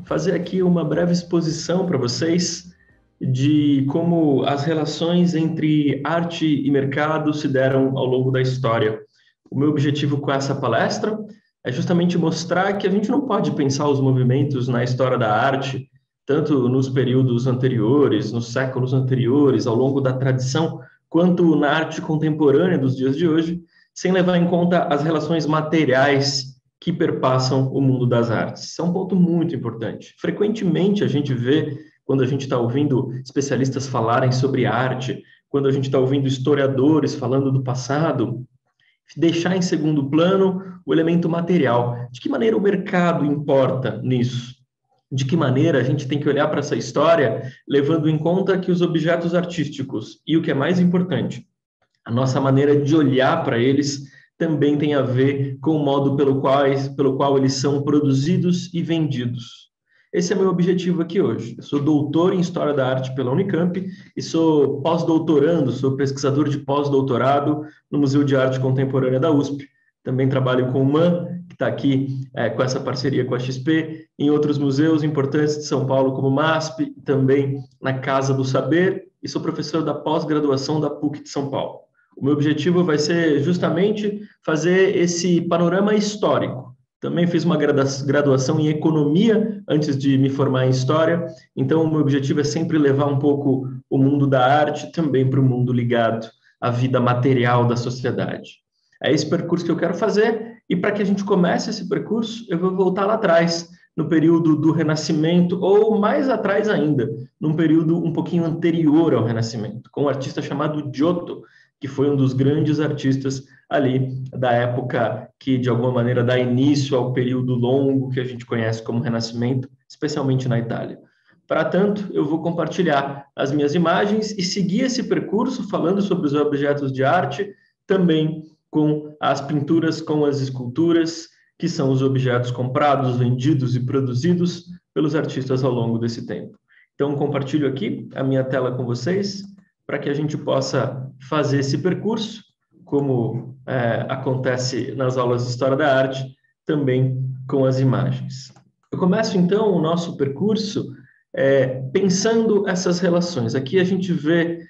fazer aqui uma breve exposição para vocês de como as relações entre arte e mercado se deram ao longo da história. O meu objetivo com essa palestra é justamente mostrar que a gente não pode pensar os movimentos na história da arte, tanto nos períodos anteriores, nos séculos anteriores, ao longo da tradição, quanto na arte contemporânea dos dias de hoje, sem levar em conta as relações materiais que perpassam o mundo das artes. Isso é um ponto muito importante. Frequentemente a gente vê, quando a gente está ouvindo especialistas falarem sobre arte, quando a gente está ouvindo historiadores falando do passado, deixar em segundo plano o elemento material. De que maneira o mercado importa nisso? De que maneira a gente tem que olhar para essa história, levando em conta que os objetos artísticos e o que é mais importante, a nossa maneira de olhar para eles também tem a ver com o modo pelo qual eles são produzidos e vendidos. Esse é meu objetivo aqui hoje. Eu sou doutor em História da Arte pela Unicamp e sou pós-doutorando, sou pesquisador de pós-doutorado no Museu de Arte Contemporânea da USP. Também trabalho com o MAN, que está aqui com essa parceria com a XP, em outros museus importantes de São Paulo, como o MASP, também na Casa do Saber, e sou professor da pós-graduação da PUC de São Paulo. O meu objetivo vai ser justamente fazer esse panorama histórico. Também fiz uma graduação em economia antes de me formar em história, então o meu objetivo é sempre levar um pouco o mundo da arte também para o mundo ligado à vida material da sociedade. É esse percurso que eu quero fazer, e para que a gente comece esse percurso, eu vou voltar lá atrás, no período do Renascimento, ou mais atrás ainda, num período um pouquinho anterior ao Renascimento, com um artista chamado Giotto, que foi um dos grandes artistas ali da época que, de alguma maneira, dá início ao período longo que a gente conhece como Renascimento, especialmente na Itália. Para tanto, eu vou compartilhar as minhas imagens e seguir esse percurso falando sobre os objetos de arte, também com as pinturas, com as esculturas, que são os objetos comprados, vendidos e produzidos pelos artistas ao longo desse tempo. Então, compartilho aqui a minha tela com vocês, para que a gente possa fazer esse percurso, como acontece nas aulas de História da Arte, também com as imagens. Eu começo, então, o nosso percurso pensando essas relações. Aqui a gente vê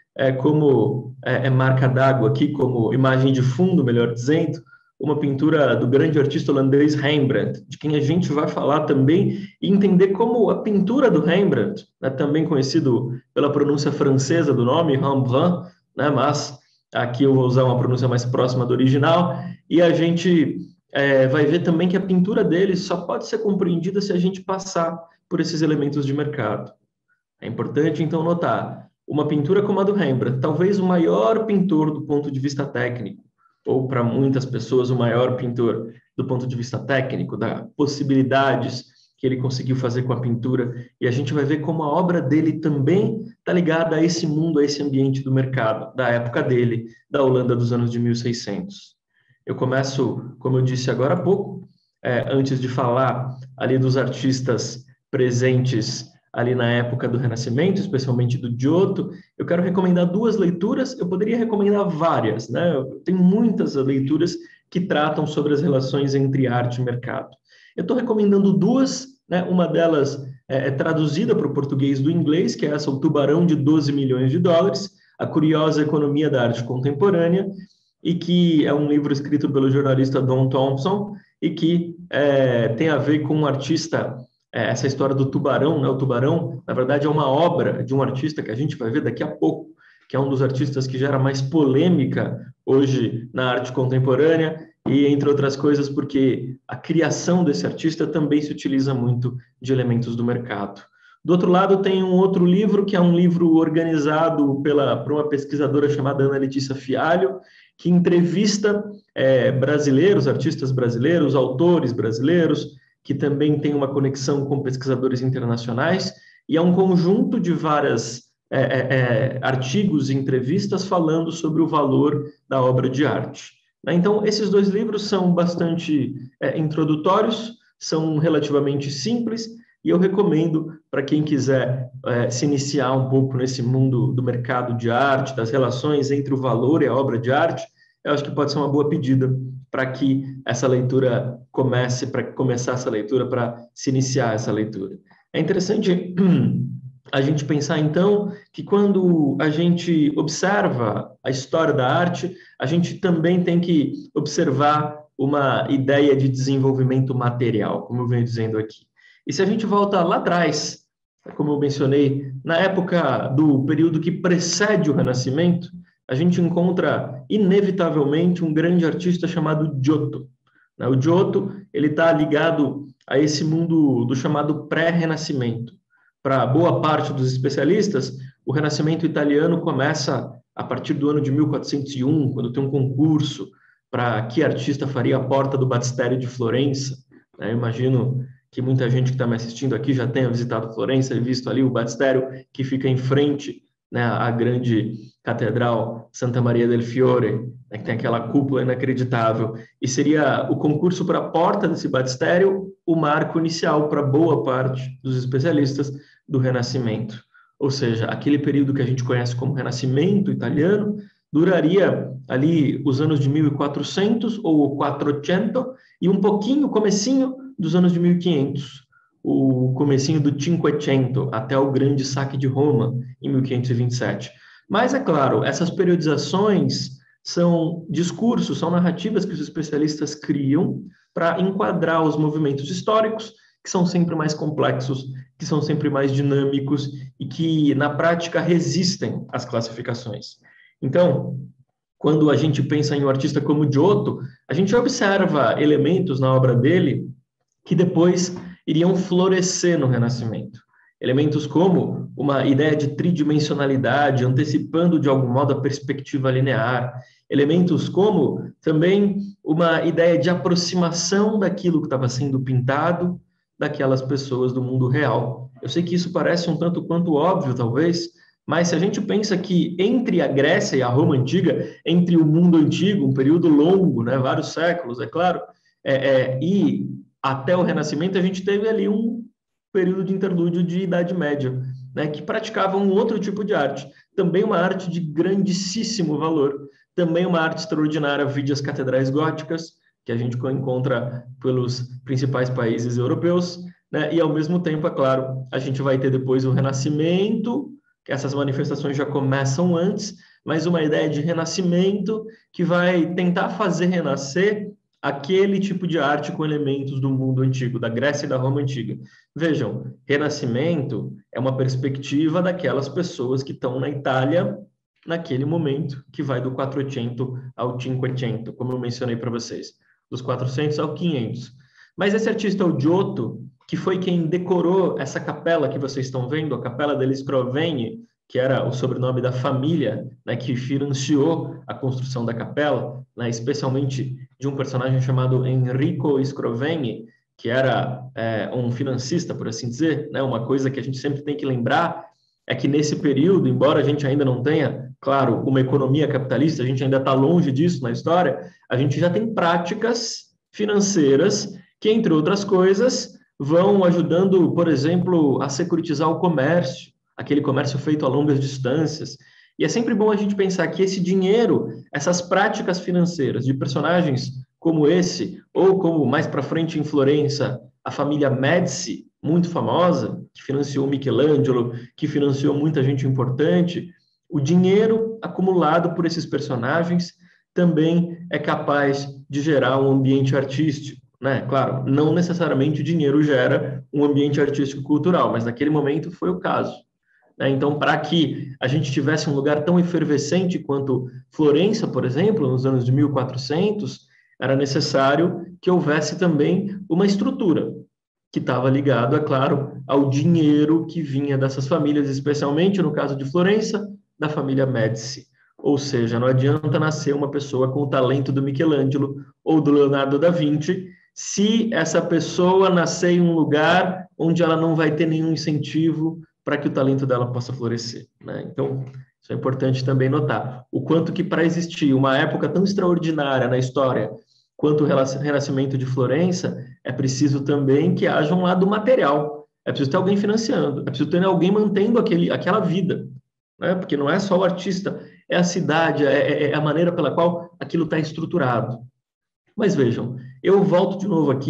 como marca d'água, aqui como imagem de fundo, melhor dizendo, uma pintura do grande artista holandês Rembrandt, de quem a gente vai falar também, e entender como a pintura do Rembrandt, também conhecido pela pronúncia francesa do nome, Rembrandt, mas aqui eu vou usar uma pronúncia mais próxima do original, e a gente vai ver também que a pintura dele só pode ser compreendida se a gente passar por esses elementos de mercado. É importante, então, notar, uma pintura como a do Rembrandt, talvez o maior pintor do ponto de vista técnico, ou para muitas pessoas o maior pintor do ponto de vista técnico, das possibilidades que ele conseguiu fazer com a pintura, e a gente vai ver como a obra dele também está ligada a esse mundo, a esse ambiente do mercado, da época dele, da Holanda dos anos de 1600. Eu começo, como eu disse agora há pouco, antes de falar ali dos artistas presentes ali na época do Renascimento, especialmente do Giotto, eu quero recomendar duas leituras. Eu poderia recomendar várias, né? Tem muitas leituras que tratam sobre as relações entre arte e mercado. Eu estou recomendando duas, né? Uma delas é traduzida para o português do inglês, que é essa, O Tubarão de 12 milhões de dólares, A Curiosa Economia da Arte Contemporânea, e que é um livro escrito pelo jornalista Don Thompson, e que tem a ver com um artista. Essa história do tubarão, né? O tubarão, na verdade, é uma obra de um artista que a gente vai ver daqui a pouco, que é um dos artistas que gera mais polêmica hoje na arte contemporânea, e entre outras coisas porque a criação desse artista também se utiliza muito de elementos do mercado. Do outro lado, tem um outro livro, que é um livro organizado por uma pesquisadora chamada Ana Letícia Fialho, que entrevista brasileiros, artistas brasileiros, autores brasileiros, que também tem uma conexão com pesquisadores internacionais, e é um conjunto de vários artigos e entrevistas falando sobre o valor da obra de arte. Então, esses dois livros são bastante introdutórios, são relativamente simples, e eu recomendo para quem quiser se iniciar um pouco nesse mundo do mercado de arte, das relações entre o valor e a obra de arte. Eu acho que pode ser uma boa pedida para que essa leitura para começar essa leitura, para se iniciar essa leitura. É interessante a gente pensar, então, que quando a gente observa a história da arte, a gente também tem que observar uma ideia de desenvolvimento material, como eu venho dizendo aqui. E se a gente volta lá atrás, como eu mencionei, na época do período que precede o Renascimento, a gente encontra inevitavelmente um grande artista chamado Giotto. O Giotto, ele está ligado a esse mundo do chamado pré-renascimento. Para boa parte dos especialistas, o Renascimento italiano começa a partir do ano de 1401, quando tem um concurso para que artista faria a porta do Batistério de Florença. Eu imagino que muita gente que está me assistindo aqui já tenha visitado Florença e visto ali o Batistério que fica em frente, né, à grande catedral Santa Maria del Fiore, né, que tem aquela cúpula inacreditável. E seria o concurso para a porta desse batistério o marco inicial para boa parte dos especialistas do Renascimento. Ou seja, aquele período que a gente conhece como Renascimento italiano duraria ali os anos de 1400 ou 400 e um pouquinho, comecinho dos anos de 1500, o comecinho do Cinquecento, até o grande saque de Roma, em 1527. Mas, é claro, essas periodizações são discursos, são narrativas que os especialistas criam para enquadrar os movimentos históricos, que são sempre mais complexos, que são sempre mais dinâmicos e que, na prática, resistem às classificações. Então, quando a gente pensa em um artista como Giotto, a gente observa elementos na obra dele que depois iriam florescer no Renascimento. Elementos como uma ideia de tridimensionalidade, antecipando de algum modo a perspectiva linear. Elementos como também uma ideia de aproximação daquilo que estava sendo pintado daquelas pessoas do mundo real. Eu sei que isso parece um tanto quanto óbvio, talvez, mas se a gente pensa que entre a Grécia e a Roma antiga, entre o mundo antigo, um período longo, né, vários séculos, é claro, e até o Renascimento, a gente teve ali um período de interlúdio de Idade Média, né, que praticavam um outro tipo de arte, também uma arte de grandíssimo valor, também uma arte extraordinária, vide as catedrais góticas, que a gente encontra pelos principais países europeus, né, e ao mesmo tempo, é claro, a gente vai ter depois o Renascimento, que essas manifestações já começam antes, mas uma ideia de renascimento que vai tentar fazer renascer aquele tipo de arte com elementos do mundo antigo, da Grécia e da Roma antiga. Vejam, renascimento é uma perspectiva daquelas pessoas que estão na Itália naquele momento, que vai do 400 ao 500, como eu mencionei para vocês, dos 400 ao 500. Mas esse artista, o Giotto, que foi quem decorou essa capela que vocês estão vendo, a Capela degli Scrovegni, que era o sobrenome da família, né, que financiou a construção da capela, né, especialmente de um personagem chamado Enrico Scrovegni, que era um financista, por assim dizer, né, uma coisa que a gente sempre tem que lembrar é que nesse período, embora a gente ainda não tenha, claro, uma economia capitalista, a gente ainda está longe disso na história, a gente já tem práticas financeiras que, entre outras coisas, vão ajudando, por exemplo, a securitizar o comércio, aquele comércio feito a longas distâncias. E é sempre bom a gente pensar que esse dinheiro, essas práticas financeiras de personagens como esse, ou como mais para frente em Florença, a família Médici, muito famosa, que financiou Michelangelo, que financiou muita gente importante, o dinheiro acumulado por esses personagens também é capaz de gerar um ambiente artístico, né? Claro, não necessariamente o dinheiro gera um ambiente artístico cultural, mas naquele momento foi o caso. Então, para que a gente tivesse um lugar tão efervescente quanto Florença, por exemplo, nos anos de 1400, era necessário que houvesse também uma estrutura que estava ligado, é claro, ao dinheiro que vinha dessas famílias, especialmente no caso de Florença, da família Médici. Ou seja, não adianta nascer uma pessoa com o talento do Michelangelo ou do Leonardo da Vinci, se essa pessoa nascer em um lugar onde ela não vai ter nenhum incentivo para que o talento dela possa florescer, né? Então, isso é importante também notar. O quanto que para existir uma época tão extraordinária na história quanto o Renascimento de Florença, é preciso também que haja um lado material. É preciso ter alguém financiando, é preciso ter alguém mantendo aquela vida, né? Porque não é só o artista, é a cidade, é a maneira pela qual aquilo está estruturado. Mas vejam, eu volto de novo aqui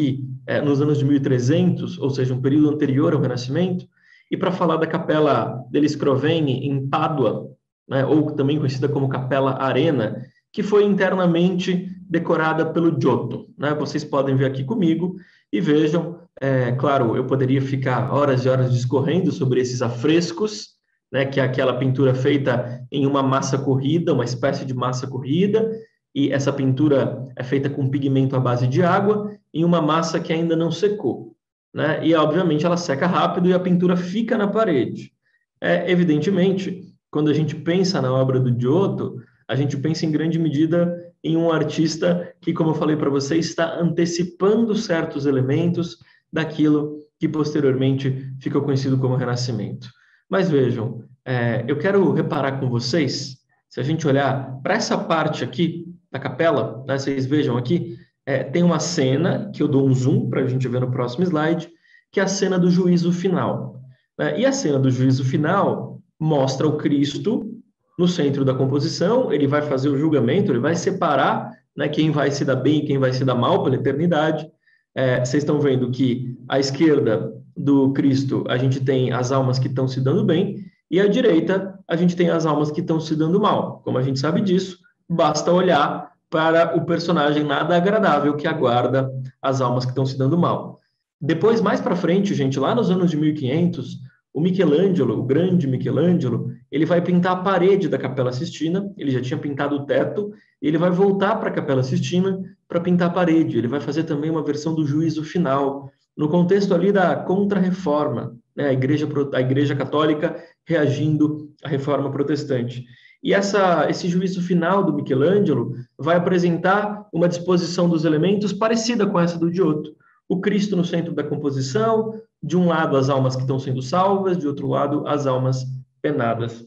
nos anos de 1300, ou seja, um período anterior ao Renascimento, e para falar da Capela degli Scrovegni em Pádua, né, ou também conhecida como Capela Arena, que foi internamente decorada pelo Giotto, né? Vocês podem ver aqui comigo e vejam, claro, eu poderia ficar horas e horas discorrendo sobre esses afrescos, né, que é aquela pintura feita em uma massa corrida, uma espécie de massa corrida, e essa pintura é feita com pigmento à base de água em uma massa que ainda não secou, né? E, obviamente, ela seca rápido e a pintura fica na parede. Evidentemente, quando a gente pensa na obra do Giotto, a gente pensa em grande medida em um artista que, como eu falei para você, está antecipando certos elementos daquilo que posteriormente ficou conhecido como Renascimento. Mas vejam, eu quero reparar com vocês, se a gente olhar para essa parte aqui da capela, né, vocês vejam aqui, tem uma cena que eu dou um zoom para a gente ver no próximo slide, que é a cena do juízo final. E a cena do juízo final mostra o Cristo no centro da composição, ele vai fazer o julgamento, ele vai separar, né, quem vai se dar bem e quem vai se dar mal pela eternidade. Vocês estão vendo que à esquerda do Cristo a gente tem as almas que estão se dando bem, e à direita a gente tem as almas que estão se dando mal. Como a gente sabe disso, basta olhar para o personagem nada agradável que aguarda as almas que estão se dando mal. Depois, mais para frente, gente, lá nos anos de 1500, o Michelangelo, o grande Michelangelo, ele vai pintar a parede da Capela Sistina, ele já tinha pintado o teto, e ele vai voltar para a Capela Sistina para pintar a parede. Ele vai fazer também uma versão do Juízo Final, no contexto ali da Contra-Reforma, né? A Igreja Católica reagindo à Reforma Protestante. E esse Juízo Final do Michelangelo vai apresentar uma disposição dos elementos parecida com essa do Giotto. O Cristo no centro da composição, de um lado as almas que estão sendo salvas, de outro lado as almas penadas.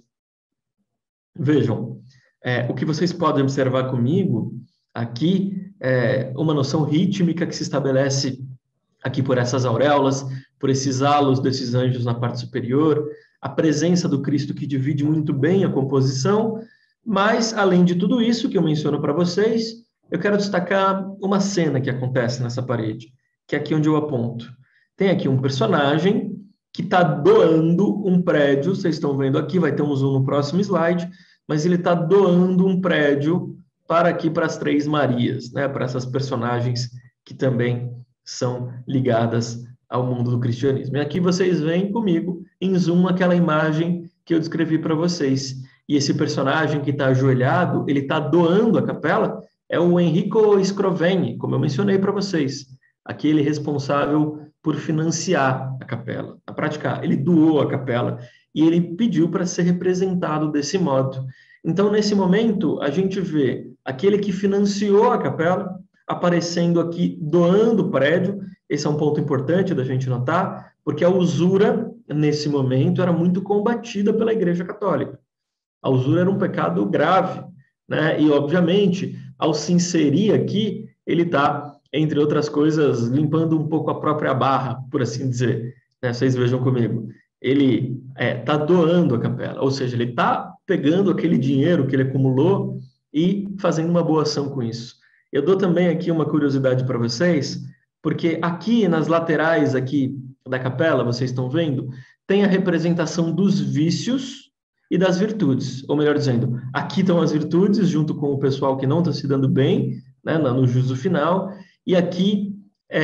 Vejam, o que vocês podem observar comigo aqui é uma noção rítmica que se estabelece aqui por essas auréolas, por esses halos desses anjos na parte superior, a presença do Cristo que divide muito bem a composição, mas, além de tudo isso que eu menciono para vocês, eu quero destacar uma cena que acontece nessa parede, que é aqui onde eu aponto. Tem aqui um personagem que está doando um prédio, vocês estão vendo aqui, vai ter um zoom no próximo slide, mas ele está doando um prédio para as Três Marias, né, para essas personagens que também são ligadas ao mundo do cristianismo. E aqui vocês veem comigo, em zoom, aquela imagem que eu descrevi para vocês. E esse personagem que está ajoelhado, ele está doando a capela, é o Enrico Scrovegni, como eu mencionei para vocês, aquele responsável por financiar a capela. Na prática, ele doou a capela e ele pediu para ser representado desse modo. Então, nesse momento, a gente vê aquele que financiou a capela aparecendo aqui, doando o prédio. Esse é um ponto importante da gente notar, porque a usura, nesse momento, era muito combatida pela Igreja Católica. A usura era um pecado grave, né? E, obviamente, ao se inserir aqui, ele está, entre outras coisas, limpando um pouco a própria barra, por assim dizer. Né? Vocês vejam comigo. Ele está doando a capela, ou seja, ele está pegando aquele dinheiro que ele acumulou e fazendo uma boa ação com isso. Eu dou também aqui uma curiosidade para vocês, porque aqui nas laterais aqui da capela, vocês estão vendo, tem a representação dos vícios e das virtudes, ou melhor dizendo, aqui estão as virtudes junto com o pessoal que não está se dando bem, né, no juízo final, e aqui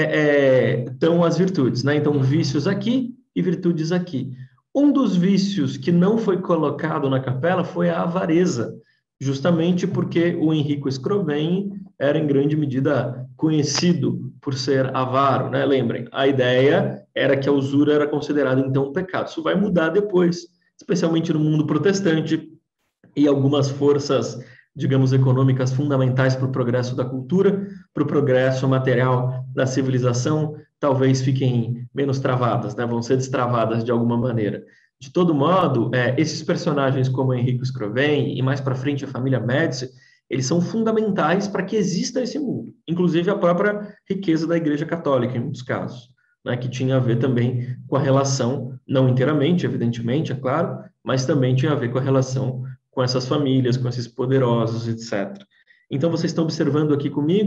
estão as virtudes, né? Então, vícios aqui e virtudes aqui. Um dos vícios que não foi colocado na capela foi a avareza, justamente porque o Enrico Scrovegni era em grande medida conhecido por ser avaro, né? Lembrem, a ideia era que a usura era considerada então um pecado. Isso vai mudar depois, especialmente no mundo protestante, e algumas forças, digamos, econômicas fundamentais para o progresso da cultura, para o progresso material da civilização, talvez fiquem menos travadas, né? Vão ser destravadas de alguma maneira. De todo modo, esses personagens como Enrico Scrovegni e mais para frente a família Médici, eles são fundamentais para que exista esse mundo, inclusive a própria riqueza da Igreja Católica, em muitos casos, né, que tinha a ver também com a relação, não inteiramente, evidentemente, é claro, mas também tinha a ver com a relação com essas famílias, com esses poderosos, etc. Então, vocês estão observando aqui comigo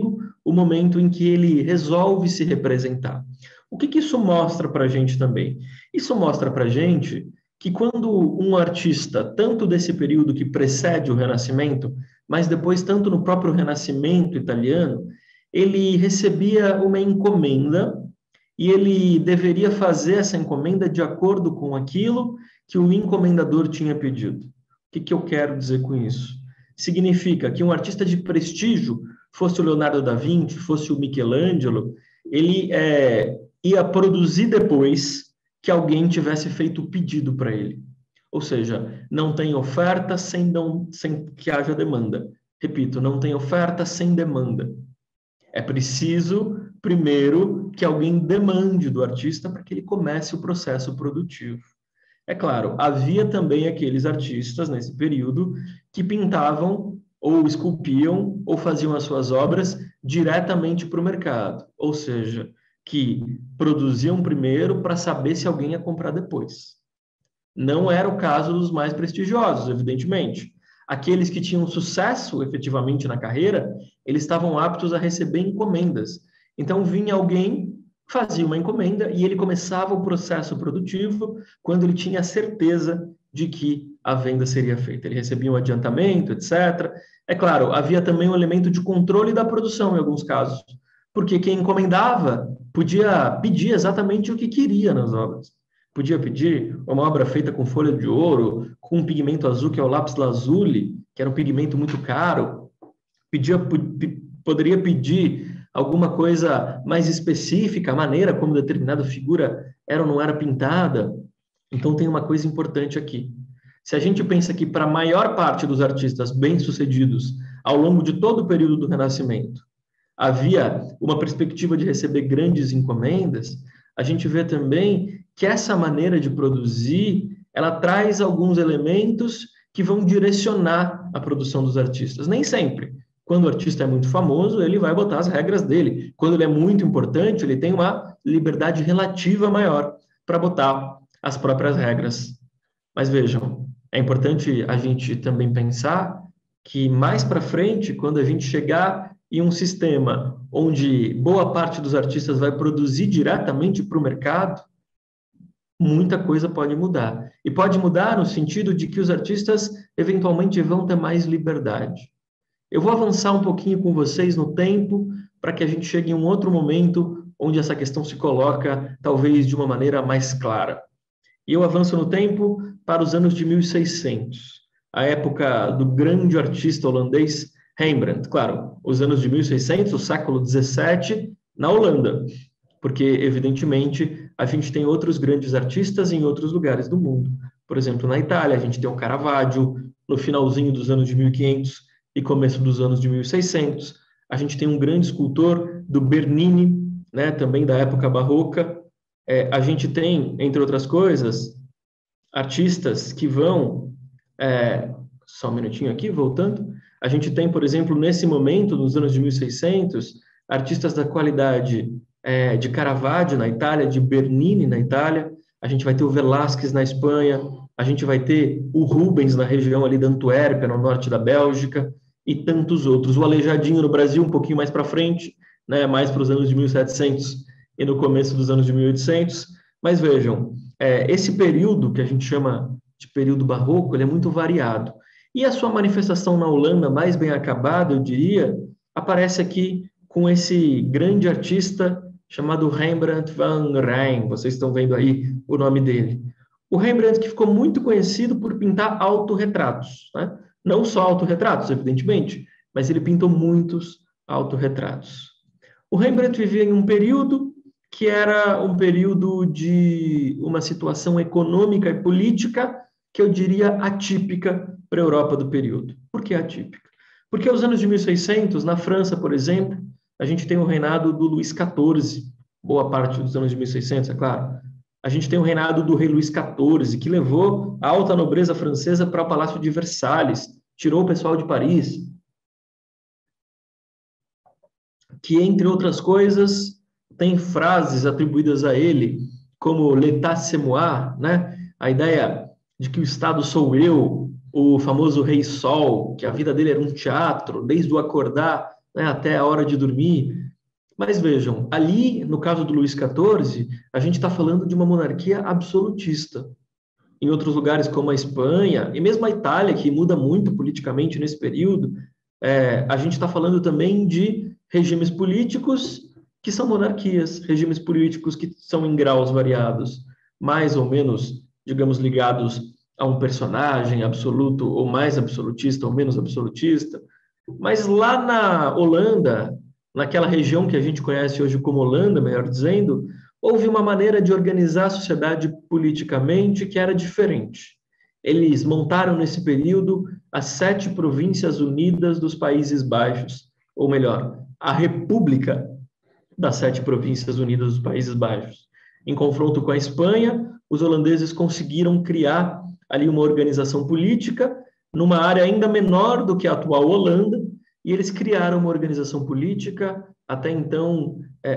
o momento em que ele resolve se representar. O que isso mostra para a gente também? Isso mostra para a gente que quando um artista, tanto desse período que precede o Renascimento, mas depois tanto no próprio Renascimento italiano, ele recebia uma encomenda e ele deveria fazer essa encomenda de acordo com aquilo que o encomendador tinha pedido. O que eu quero dizer com isso? Significa que um artista de prestígio, fosse o Leonardo da Vinci, fosse o Michelangelo, ele ia produzir depois que alguém tivesse feito o pedido para ele. Ou seja, não tem oferta sem que haja demanda. Repito, não tem oferta sem demanda. É preciso, primeiro, que alguém demande do artista para que ele comece o processo produtivo. É claro, havia também aqueles artistas nesse período que pintavam ou esculpiam ou faziam as suas obras diretamente para o mercado, ou seja, que produziam primeiro para saber se alguém ia comprar depois. Não era o caso dos mais prestigiosos, evidentemente. Aqueles que tinham sucesso efetivamente na carreira, eles estavam aptos a receber encomendas. Então vinha alguém, fazia uma encomenda e ele começava o processo produtivo quando ele tinha certeza de que a venda seria feita. Ele recebia um adiantamento, etc. É claro, havia também um elemento de controle da produção em alguns casos, porque quem encomendava podia pedir exatamente o que queria nas obras. Podia pedir uma obra feita com folha de ouro, com um pigmento azul, que é o lápis lazuli, que era um pigmento muito caro. Poderia pedir alguma coisa mais específica, a maneira como determinada figura era ou não era pintada. Então, tem uma coisa importante aqui. Se a gente pensa que para a maior parte dos artistas bem-sucedidos, ao longo de todo o período do Renascimento, havia uma perspectiva de receber grandes encomendas, a gente vê também que essa maneira de produzir, ela traz alguns elementos que vão direcionar a produção dos artistas. Nem sempre. Quando o artista é muito famoso, ele vai botar as regras dele. Quando ele é muito importante, ele tem uma liberdade relativa maior para botar as próprias regras. Mas vejam, é importante a gente também pensar que mais para frente, quando a gente chegar em um sistema onde boa parte dos artistas vai produzir diretamente para o mercado, muita coisa pode mudar. E pode mudar no sentido de que os artistas eventualmente vão ter mais liberdade. Eu vou avançar um pouquinho com vocês no tempo para que a gente chegue em um outro momento onde essa questão se coloca talvez de uma maneira mais clara. E eu avanço no tempo para os anos de 1600, a época do grande artista holandês Rembrandt. Claro, os anos de 1600, o século 17, na Holanda, porque, evidentemente, a gente tem outros grandes artistas em outros lugares do mundo. Por exemplo, na Itália, a gente tem o Caravaggio, no finalzinho dos anos de 1500 e começo dos anos de 1600. A gente tem um grande escultor do Bernini, né, também da época barroca. A gente tem, entre outras coisas, artistas que vão... só um minutinho aqui, voltando. A gente tem, por exemplo, nesse momento, nos anos de 1600, artistas da qualidade de Caravaggio na Itália, de Bernini na Itália. A gente vai ter o Velázquez na Espanha, a gente vai ter o Rubens na região ali da Antuérpia, no norte da Bélgica, e tantos outros. O Aleijadinho no Brasil, um pouquinho mais para frente, né, mais para os anos de 1700 e no começo dos anos de 1800. Mas vejam, esse período que a gente chama de período barroco, ele é muito variado. E a sua manifestação na Holanda, mais bem acabada, eu diria, aparece aqui com esse grande artista chamado Rembrandt van Rijn. Vocês estão vendo aí o nome dele. O Rembrandt que ficou muito conhecido por pintar autorretratos, né? Não só autorretratos, evidentemente, mas ele pintou muitos autorretratos. O Rembrandt vivia em um período que era um período de uma situação econômica e política que eu diria atípica para a Europa do período. Por que atípica? Porque aos anos de 1600, na França, por exemplo, a gente tem o reinado do Luís XIV, boa parte dos anos de 1600, é claro. A gente tem o reinado do rei Luís XIV, que levou a alta nobreza francesa para o Palácio de Versalhes, tirou o pessoal de Paris, que, entre outras coisas, tem frases atribuídas a ele, como l'état c'est moi, né? A ideia de que o Estado sou eu, o famoso Rei Sol, que a vida dele era um teatro, desde o acordar né, até a hora de dormir. Mas vejam, ali, no caso do Luís XIV, a gente está falando de uma monarquia absolutista. Em outros lugares, como a Espanha, e mesmo a Itália, que muda muito politicamente nesse período, a gente está falando também de regimes políticos que são monarquias, regimes políticos que são em graus variados, mais ou menos, digamos, ligados a um personagem absoluto, ou mais absolutista, ou menos absolutista. Mas lá na Holanda, naquela região que a gente conhece hoje como Holanda, melhor dizendo, houve uma maneira de organizar a sociedade politicamente que era diferente. Eles montaram nesse período as 7 províncias unidas dos Países Baixos, ou melhor, a República das 7 províncias unidas dos Países Baixos. Em confronto com a Espanha, os holandeses conseguiram criar ali uma organização política numa área ainda menor do que a atual Holanda, e eles criaram uma organização política até então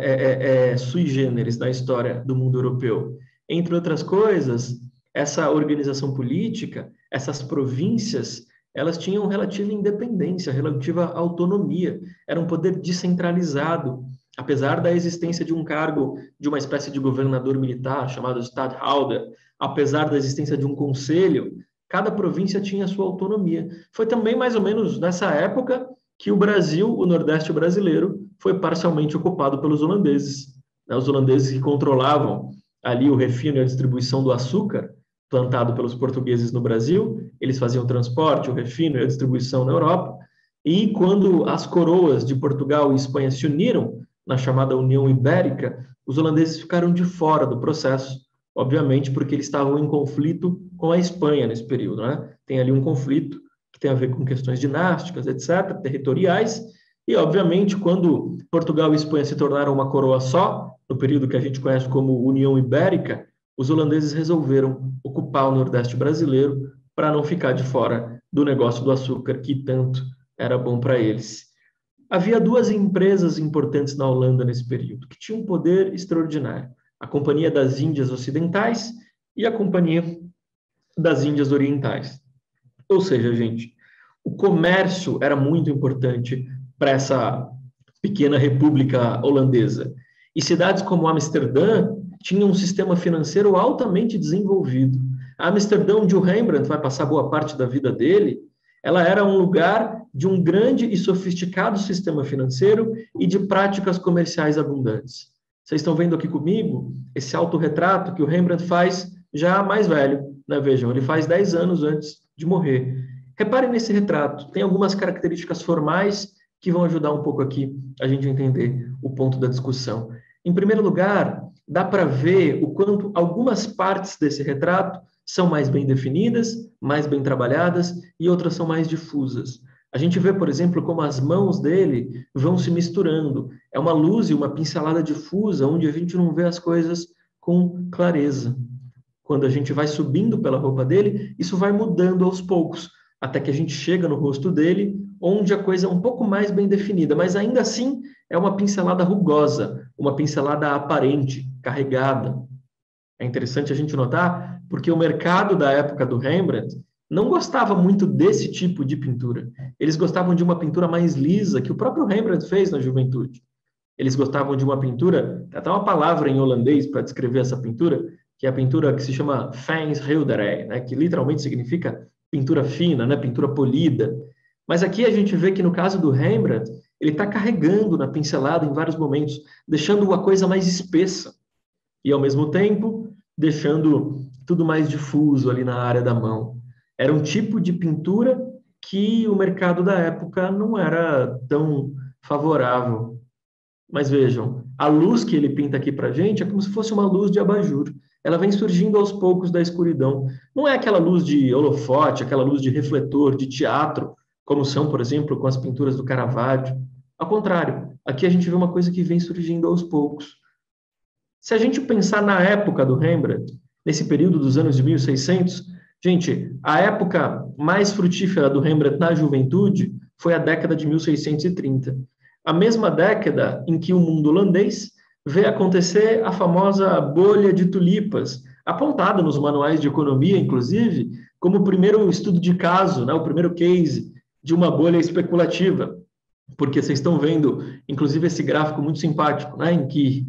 sui generis na história do mundo europeu. Entre outras coisas, essa organização política, essas províncias, elas tinham relativa independência, relativa autonomia, era um poder descentralizado, apesar da existência de um cargo, de uma espécie de governador militar chamado Stadtholder, apesar da existência de um conselho, cada província tinha sua autonomia. Foi também mais ou menos nessa época que o Brasil, o Nordeste brasileiro, foi parcialmente ocupado pelos holandeses. Os holandeses que controlavam ali o refino e a distribuição do açúcar plantado pelos portugueses no Brasil, eles faziam o transporte, o refino e a distribuição na Europa, e quando as coroas de Portugal e Espanha se uniram na chamada União Ibérica, os holandeses ficaram de fora do processo, obviamente porque eles estavam em conflito com a Espanha nesse período, né? Tem ali um conflito que tem a ver com questões dinásticas, etc., territoriais, e, obviamente, quando Portugal e Espanha se tornaram uma coroa só, no período que a gente conhece como União Ibérica, os holandeses resolveram ocupar o Nordeste brasileiro para não ficar de fora do negócio do açúcar, que tanto era bom para eles. Havia 2 empresas importantes na Holanda nesse período, que tinham um poder extraordinário. A Companhia das Índias Ocidentais e a Companhia das Índias Orientais. Ou seja, gente, o comércio era muito importante para essa pequena república holandesa. E cidades como Amsterdã tinham um sistema financeiro altamente desenvolvido. A Amsterdã, onde o Rembrandt vai passar boa parte da vida dele, ela era um lugar de um grande e sofisticado sistema financeiro e de práticas comerciais abundantes. Vocês estão vendo aqui comigo esse autorretrato que o Rembrandt faz já mais velho, né? Vejam, ele faz 10 anos antes de morrer. Reparem nesse retrato, tem algumas características formais que vão ajudar um pouco aqui a gente entender o ponto da discussão. Em primeiro lugar, dá para ver o quanto algumas partes desse retrato são mais bem definidas, mais bem trabalhadas e outras são mais difusas. A gente vê, por exemplo, como as mãos dele vão se misturando. É uma luz e uma pincelada difusa, onde a gente não vê as coisas com clareza. Quando a gente vai subindo pela roupa dele, isso vai mudando aos poucos, até que a gente chega no rosto dele, onde a coisa é um pouco mais bem definida, mas ainda assim é uma pincelada rugosa, uma pincelada aparente, carregada. É interessante a gente notar, porque o mercado da época do Rembrandt não gostava muito desse tipo de pintura. Eles gostavam de uma pintura mais lisa, que o próprio Rembrandt fez na juventude. Eles gostavam de uma pintura, tem até uma palavra em holandês para descrever essa pintura, que é a pintura que se chama fijn schilderij, né, que literalmente significa pintura fina, né, pintura polida. Mas aqui a gente vê que no caso do Rembrandt, ele está carregando na pincelada em vários momentos, deixando a coisa mais espessa e, ao mesmo tempo, deixando tudo mais difuso ali na área da mão. Era um tipo de pintura que o mercado da época não era tão favorável. Mas vejam, a luz que ele pinta aqui para a gente é como se fosse uma luz de abajur. Ela vem surgindo aos poucos da escuridão. Não é aquela luz de holofote, aquela luz de refletor, de teatro, como são, por exemplo, com as pinturas do Caravaggio. Ao contrário, aqui a gente vê uma coisa que vem surgindo aos poucos. Se a gente pensar na época do Rembrandt, nesse período dos anos de 1600, gente, a época mais frutífera do Rembrandt na juventude foi a década de 1630. A mesma década em que o mundo holandês vê acontecer a famosa bolha de tulipas, apontada nos manuais de economia, inclusive, como o primeiro estudo de caso, né, o primeiro case de uma bolha especulativa. porque vocês estão vendo, inclusive, esse gráfico muito simpático, né, em que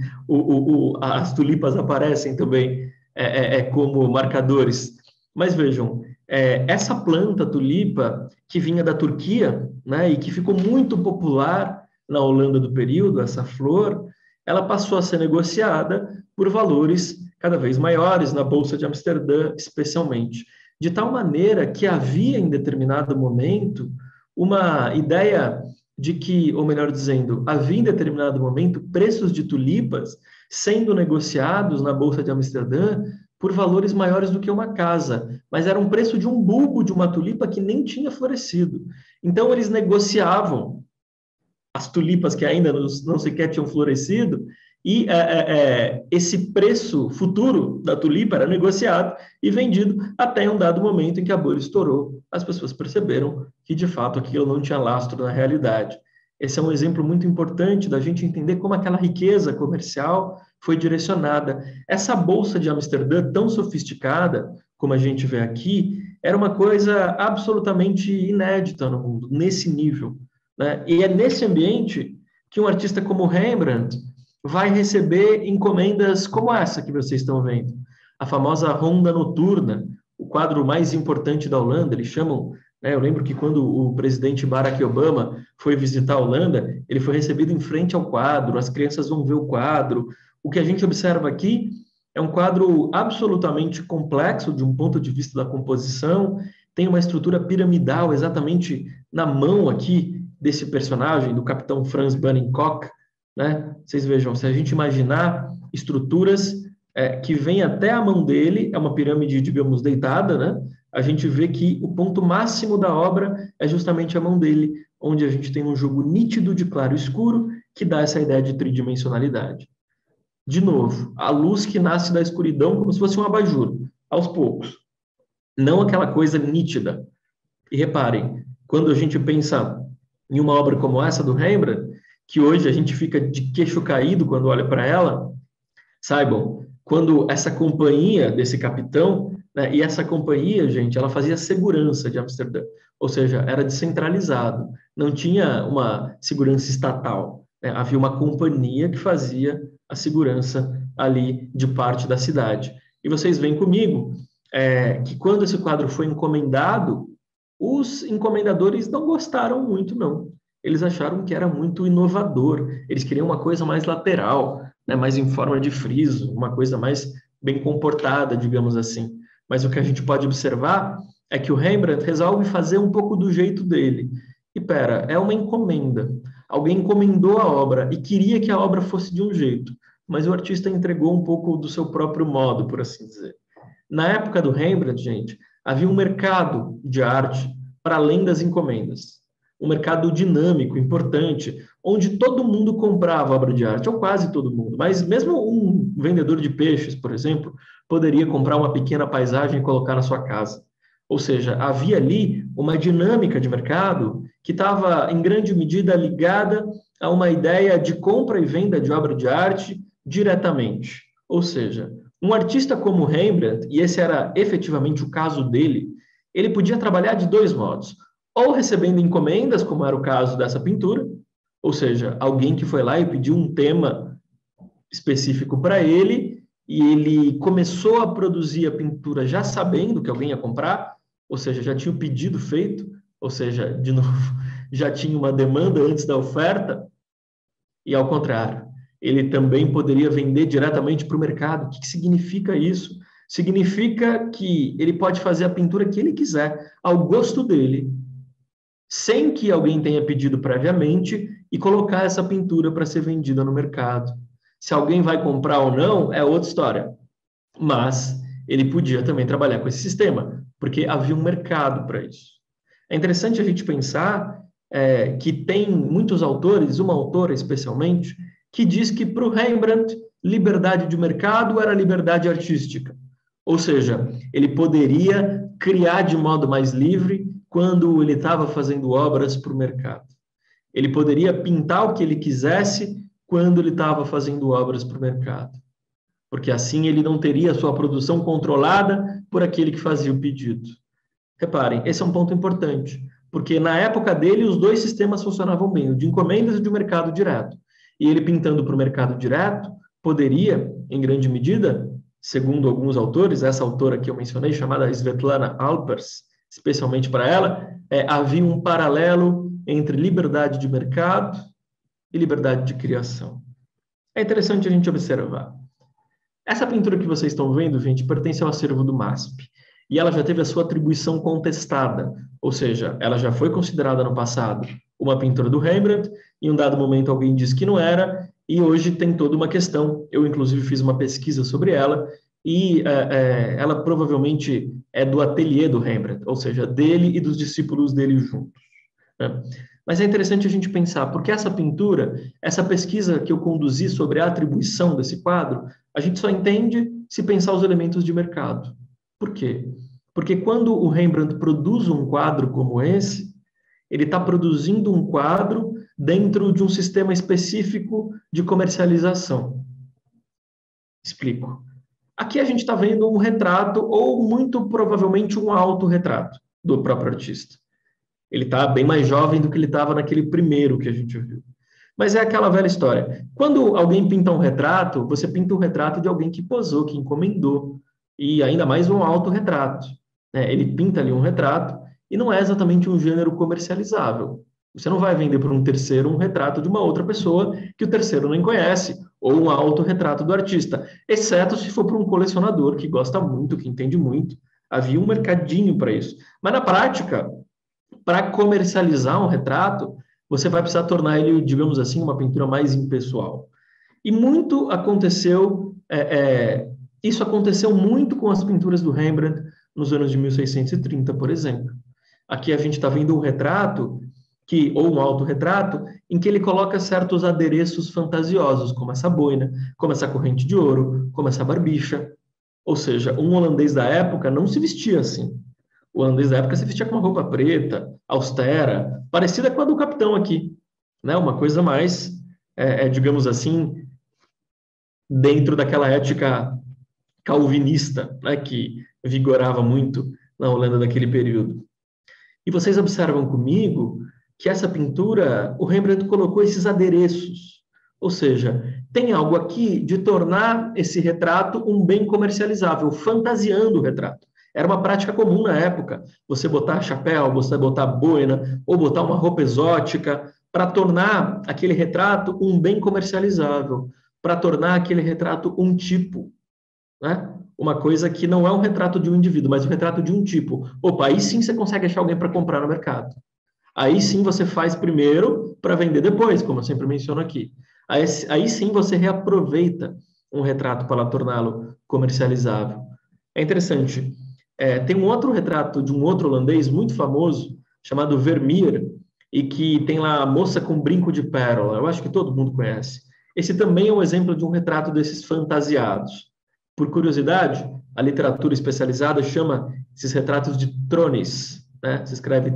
as tulipas aparecem também como marcadores. Mas vejam, essa planta tulipa que vinha da Turquia, né, e que ficou muito popular na Holanda do período, essa flor, ela passou a ser negociada por valores cada vez maiores na Bolsa de Amsterdã, especialmente. De tal maneira que havia, em determinado momento, uma ideia de que, ou melhor dizendo, havia em determinado momento preços de tulipas sendo negociados na Bolsa de Amsterdã por valores maiores do que uma casa, mas era um preço de um bulbo de uma tulipa que nem tinha florescido. Então, eles negociavam as tulipas que ainda não sequer tinham florescido, e esse preço futuro da tulipa era negociado e vendido até um dado momento em que a bolha estourou. As pessoas perceberam que, de fato, aquilo não tinha lastro na realidade. Esse é um exemplo muito importante da gente entender como aquela riqueza comercial foi direcionada. Essa bolsa de Amsterdã, tão sofisticada como a gente vê aqui, era uma coisa absolutamente inédita no mundo, nesse nível, né? E é nesse ambiente que um artista como Rembrandt vai receber encomendas como essa que vocês estão vendo, a famosa Ronda Noturna, o quadro mais importante da Holanda. Eles chamam, né, eu lembro que quando o presidente Barack Obama foi visitar a Holanda, ele foi recebido em frente ao quadro, as crianças vão ver o quadro. O que a gente observa aqui é um quadro absolutamente complexo de um ponto de vista da composição, tem uma estrutura piramidal exatamente na mão aqui desse personagem, do capitão Franz Banningkock, né? Vocês vejam, se a gente imaginar estruturas que vêm até a mão dele, é uma pirâmide, digamos, deitada, né? A gente vê que o ponto máximo da obra é justamente a mão dele, onde a gente tem um jogo nítido de claro e escuro, que dá essa ideia de tridimensionalidade. De novo, a luz que nasce da escuridão como se fosse um abajur, aos poucos. Não aquela coisa nítida. E reparem, quando a gente pensa em uma obra como essa do Rembrandt, que hoje a gente fica de queixo caído quando olha para ela, saibam, quando essa companhia desse capitão, né, e essa companhia, gente, ela fazia segurança de Amsterdã, ou seja, era descentralizado, não tinha uma segurança estatal, né, havia uma companhia que fazia a segurança ali de parte da cidade. E vocês veem comigo que quando esse quadro foi encomendado, os encomendadores não gostaram muito, não. Eles acharam que era muito inovador, eles queriam uma coisa mais lateral, né, mais em forma de friso, uma coisa mais bem comportada, digamos assim. Mas o que a gente pode observar é que o Rembrandt resolve fazer um pouco do jeito dele. E pera, é uma encomenda. Alguém encomendou a obra e queria que a obra fosse de um jeito, mas o artista entregou um pouco do seu próprio modo, por assim dizer. Na época do Rembrandt, gente, havia um mercado de arte para além das encomendas. Um mercado dinâmico, importante, onde todo mundo comprava obra de arte, ou quase todo mundo. Mas mesmo um vendedor de peixes, por exemplo, poderia comprar uma pequena paisagem e colocar na sua casa. Ou seja, havia ali uma dinâmica de mercado que estava, em grande medida, ligada a uma ideia de compra e venda de obra de arte diretamente. Ou seja, um artista como Rembrandt, e esse era efetivamente o caso dele, ele podia trabalhar de dois modos. Ou recebendo encomendas, como era o caso dessa pintura, ou seja, alguém que foi lá e pediu um tema específico para ele, e ele começou a produzir a pintura já sabendo que alguém ia comprar, ou seja, já tinha o pedido feito, ou seja, de novo, já tinha uma demanda antes da oferta, e ao contrário, ele também poderia vender diretamente para o mercado. O que significa isso? Significa que ele pode fazer a pintura que ele quiser, ao gosto dele, sem que alguém tenha pedido previamente, e colocar essa pintura para ser vendida no mercado. Se alguém vai comprar ou não, é outra história. Mas ele podia também trabalhar com esse sistema, porque havia um mercado para isso. É interessante a gente pensar que tem muitos autores, uma autora especialmente, que diz que para o Rembrandt, liberdade de mercado era liberdade artística. Ou seja, ele poderia criar de modo mais livre quando ele estava fazendo obras para o mercado. Ele poderia pintar o que ele quisesse quando ele estava fazendo obras para o mercado. Porque assim ele não teria a sua produção controlada por aquele que fazia o pedido. Reparem, esse é um ponto importante, porque na época dele os dois sistemas funcionavam bem, o de encomendas e o de mercado direto. E ele pintando para o mercado direto, poderia, em grande medida, segundo alguns autores, essa autora que eu mencionei, chamada Svetlana Alpers, especialmente para ela, havia um paralelo entre liberdade de mercado e liberdade de criação. É interessante a gente observar. Essa pintura que vocês estão vendo, gente, pertence ao acervo do MASP. E ela já teve a sua atribuição contestada, ou seja, ela já foi considerada no passado uma pintura do Rembrandt, em um dado momento alguém disse que não era, e hoje tem toda uma questão. Eu, inclusive, fiz uma pesquisa sobre ela, e ela provavelmente é do ateliê do Rembrandt, ou seja, dele e dos discípulos dele juntos, né? Mas é interessante a gente pensar, porque essa pintura, essa pesquisa que eu conduzi sobre a atribuição desse quadro, a gente só entende se pensar os elementos de mercado. Por quê? Porque quando o Rembrandt produz um quadro como esse, ele está produzindo um quadro dentro de um sistema específico de comercialização. Explico. Aqui a gente está vendo um retrato, ou muito provavelmente um autorretrato do próprio artista. Ele está bem mais jovem do que ele estava naquele primeiro que a gente viu. Mas é aquela velha história. Quando alguém pinta um retrato, você pinta um retrato de alguém que posou, que encomendou. E ainda mais um autorretrato, né? Ele pinta ali um retrato e não é exatamente um gênero comercializável. Você não vai vender para um terceiro um retrato de uma outra pessoa que o terceiro nem conhece, ou um autorretrato do artista, exceto se for para um colecionador que gosta muito, que entende muito. Havia um mercadinho para isso. Mas na prática, para comercializar um retrato, você vai precisar tornar ele, digamos assim, uma pintura mais impessoal. E muito aconteceu, isso aconteceu muito com as pinturas do Rembrandt nos anos de 1630, por exemplo. Aqui a gente está vendo um retrato, ou um autorretrato, em que ele coloca certos adereços fantasiosos, como essa boina, como essa corrente de ouro, como essa barbicha. Ou seja, um holandês da época não se vestia assim. O holandês da época se vestia com uma roupa preta, austera, parecida com a do capitão aqui, né? Uma coisa mais, digamos assim, dentro daquela ética calvinista, né, que vigorava muito na Holanda daquele período. E vocês observam comigo que essa pintura, o Rembrandt colocou esses adereços, ou seja, tem algo aqui de tornar esse retrato um bem comercializável, fantasiando o retrato. Era uma prática comum na época, você botar chapéu, você botar boina, ou botar uma roupa exótica, para tornar aquele retrato um bem comercializável, para tornar aquele retrato um tipo, né? Uma coisa que não é um retrato de um indivíduo, mas um retrato de um tipo. Opa, aí sim você consegue achar alguém para comprar no mercado. Aí sim você faz primeiro para vender depois, como eu sempre menciono aqui. Aí sim você reaproveita um retrato para torná-lo comercializável. É interessante. Tem um outro retrato de um outro holandês muito famoso, chamado Vermeer, e que tem lá a moça com brinco de pérola. Eu acho que todo mundo conhece. Esse também é um exemplo de um retrato desses fantasiados. Por curiosidade, a literatura especializada chama esses retratos de trones, né? Se escreve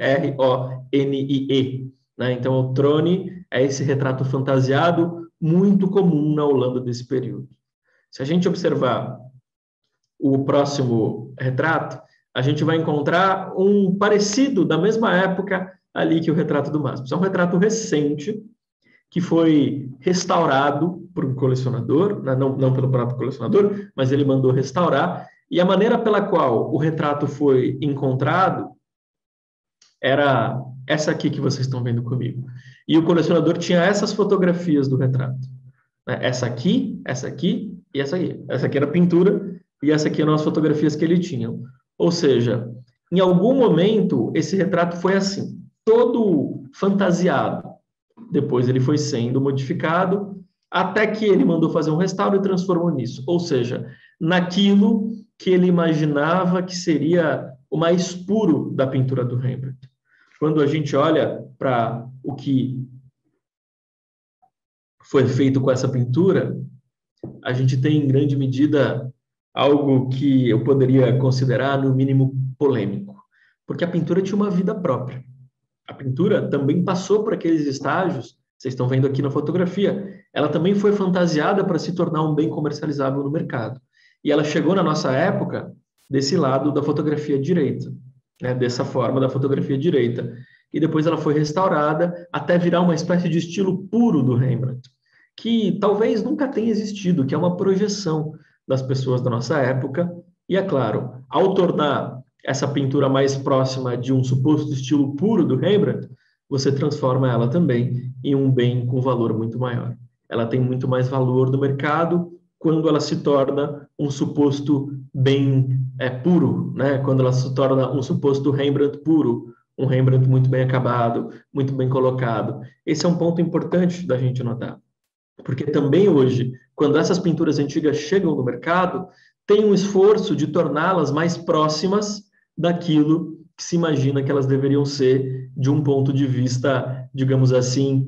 T-R-O-N-I-E, né? Então, o trone é esse retrato fantasiado muito comum na Holanda desse período. Se a gente observar o próximo retrato, a gente vai encontrar um parecido da mesma época ali que o retrato do MASP. É um retrato recente que foi restaurado por um colecionador, não pelo próprio colecionador, mas ele mandou restaurar, e a maneira pela qual o retrato foi encontrado era essa aqui que vocês estão vendo comigo. E o colecionador tinha essas fotografias do retrato. Essa aqui e essa aqui. Essa aqui era a pintura e essa aqui eram as fotografias que ele tinha. Ou seja, em algum momento esse retrato foi assim, todo fantasiado. Depois ele foi sendo modificado até que ele mandou fazer um restauro e transformou nisso. Ou seja, naquilo que ele imaginava que seria o mais puro da pintura do Rembrandt. Quando a gente olha para o que foi feito com essa pintura, a gente tem, em grande medida, algo que eu poderia considerar, no mínimo, polêmico. Porque a pintura tinha uma vida própria. A pintura também passou por aqueles estágios, vocês estão vendo aqui na fotografia, ela também foi fantasiada para se tornar um bem comercializável no mercado. E ela chegou na nossa época desse lado da fotografia direita. né, dessa forma da fotografia direita. E depois ela foi restaurada até virar uma espécie de estilo puro do Rembrandt, que talvez nunca tenha existido, que é uma projeção das pessoas da nossa época. E é claro, ao tornar essa pintura mais próxima de um suposto estilo puro do Rembrandt, você transforma ela também em um bem com valor muito maior. Ela tem muito mais valor no mercado quando ela se torna um suposto bem puro, né? Quando ela se torna um suposto Rembrandt puro, um Rembrandt muito bem acabado, muito bem colocado. Esse é um ponto importante da gente notar, porque também hoje, quando essas pinturas antigas chegam no mercado, tem um esforço de torná-las mais próximas daquilo que se imagina que elas deveriam ser de um ponto de vista, digamos assim,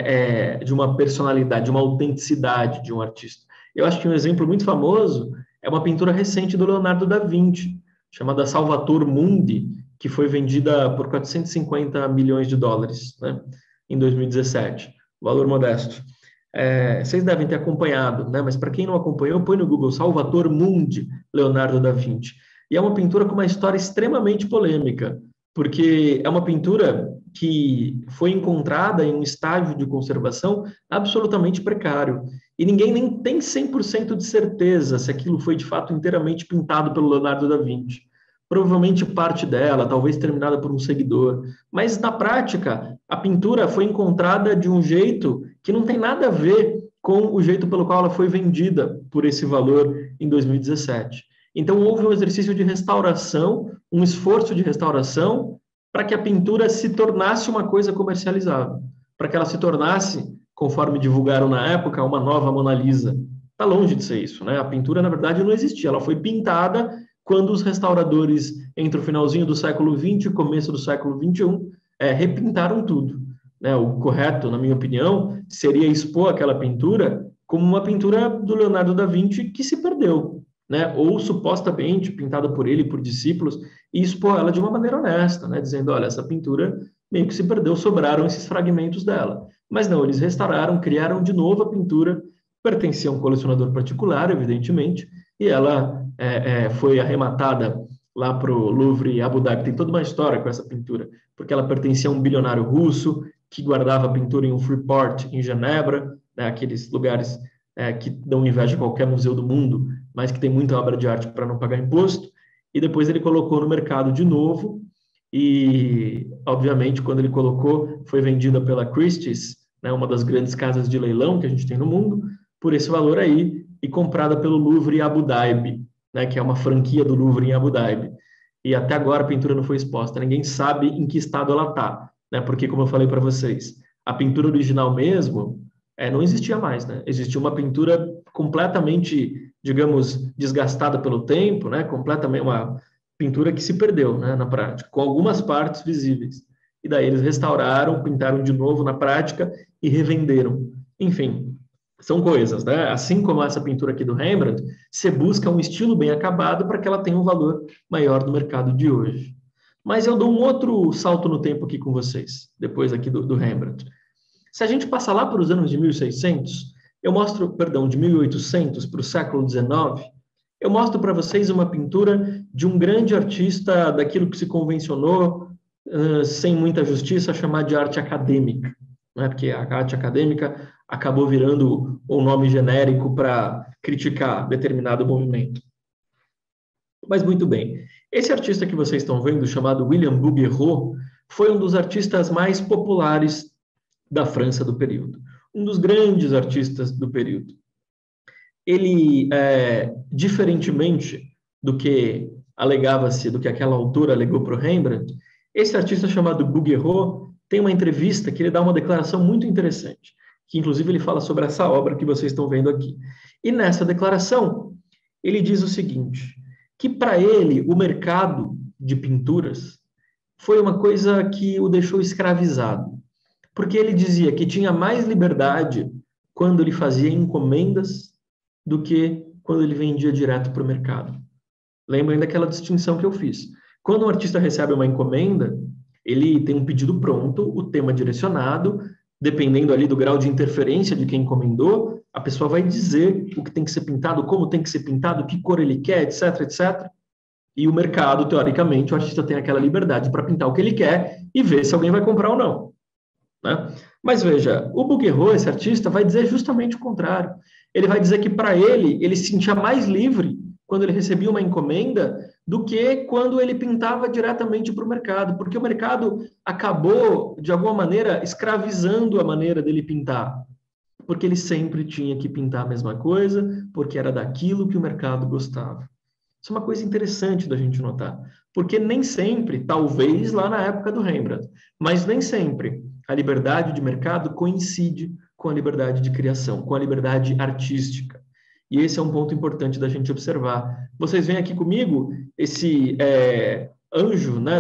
de uma personalidade, de uma autenticidade de um artista. Eu acho que um exemplo muito famoso é uma pintura recente do Leonardo da Vinci, chamada Salvator Mundi, que foi vendida por 450 milhões de dólares, né, em 2017. Valor modesto. Vocês devem ter acompanhado, né? Mas para quem não acompanhou, põe no Google Salvator Mundi, Leonardo da Vinci. E é uma pintura com uma história extremamente polêmica, porque é uma pintura que foi encontrada em um estágio de conservação absolutamente precário. E ninguém nem tem 100% de certeza se aquilo foi de fato inteiramente pintado pelo Leonardo da Vinci. Provavelmente parte dela, talvez terminada por um seguidor. Mas na prática, a pintura foi encontrada de um jeito que não tem nada a ver com o jeito pelo qual ela foi vendida por esse valor em 2017. Então, houve um exercício de restauração, um esforço de restauração, para que a pintura se tornasse uma coisa comercializável, para que ela se tornasse, conforme divulgaram na época, uma nova Mona Lisa. Está longe de ser isso, né? A pintura, na verdade, não existia. Ela foi pintada quando os restauradores, entre o finalzinho do século XX e o começo do século XXI, repintaram tudo. Né? O correto, na minha opinião, seria expor aquela pintura como uma pintura do Leonardo da Vinci que se perdeu, né? Ou supostamente pintada por ele e por discípulos, e expor ela de uma maneira honesta, né? Dizendo, olha, essa pintura meio que se perdeu, sobraram esses fragmentos dela. Mas não, eles restauraram, criaram de novo a pintura, pertencia a um colecionador particular, evidentemente, e ela foi arrematada lá para o Louvre Abu Dhabi. Tem toda uma história com essa pintura, porque ela pertencia a um bilionário russo que guardava a pintura em um Freeport, em Genebra, né, aqueles lugares que dão inveja a qualquer museu do mundo, mas que tem muita obra de arte para não pagar imposto, e depois ele colocou no mercado de novo, e, obviamente, quando ele colocou, foi vendida pela Christie's, né, uma das grandes casas de leilão que a gente tem no mundo, por esse valor aí, e comprada pelo Louvre Abu Dhabi, né, que é uma franquia do Louvre em Abu Dhabi. E até agora a pintura não foi exposta, ninguém sabe em que estado ela está, né, porque, como eu falei para vocês, a pintura original mesmo não existia mais, né? Existia uma pintura completamente, digamos, desgastada pelo tempo, né? Completamente uma pintura que se perdeu, né, na prática, com algumas partes visíveis. E daí eles restauraram, pintaram de novo na prática e revenderam. Enfim, são coisas, né? Assim como essa pintura aqui do Rembrandt, você busca um estilo bem acabado para que ela tenha um valor maior no mercado de hoje. Mas eu dou um outro salto no tempo aqui com vocês, depois aqui do Rembrandt. Se a gente passar lá para os anos de 1600, eu mostro, perdão, de 1800 para o século XIX, eu mostro para vocês uma pintura de um grande artista daquilo que se convencionou, sem muita justiça, chamar de arte acadêmica, né? Porque a arte acadêmica acabou virando um nome genérico para criticar determinado movimento. Mas muito bem, esse artista que vocês estão vendo, chamado William Bouguereau, foi um dos artistas mais populares da França do período, um dos grandes artistas do período. Ele, diferentemente do que alegava-se, do que aquela autora alegou para o Rembrandt, esse artista chamado Bouguereau tem uma entrevista que ele dá uma declaração muito interessante, que inclusive ele fala sobre essa obra que vocês estão vendo aqui. E nessa declaração, ele diz o seguinte, que para ele o mercado de pinturas foi uma coisa que o deixou escravizado, porque ele dizia que tinha mais liberdade quando ele fazia encomendas do que quando ele vendia direto para o mercado. Lembrem daquela distinção que eu fiz. Quando um artista recebe uma encomenda, ele tem um pedido pronto, o tema direcionado, dependendo ali do grau de interferência de quem encomendou, a pessoa vai dizer o que tem que ser pintado, como tem que ser pintado, que cor ele quer, etc, etc. E o mercado, teoricamente, o artista tem aquela liberdade para pintar o que ele quer e ver se alguém vai comprar ou não, né? Mas veja, o Bouguereau, esse artista, vai dizer justamente o contrário. Ele vai dizer que para ele se sentia mais livre quando ele recebia uma encomenda do que quando ele pintava diretamente para o mercado, porque o mercado acabou, de alguma maneira, escravizando a maneira dele pintar, porque ele sempre tinha que pintar a mesma coisa, porque era daquilo que o mercado gostava. Isso é uma coisa interessante da gente notar, porque nem sempre, talvez lá na época do Rembrandt, mas nem sempre a liberdade de mercado coincide com a liberdade de criação, com a liberdade artística. E esse é um ponto importante da gente observar. Vocês veem aqui comigo esse anjo, né,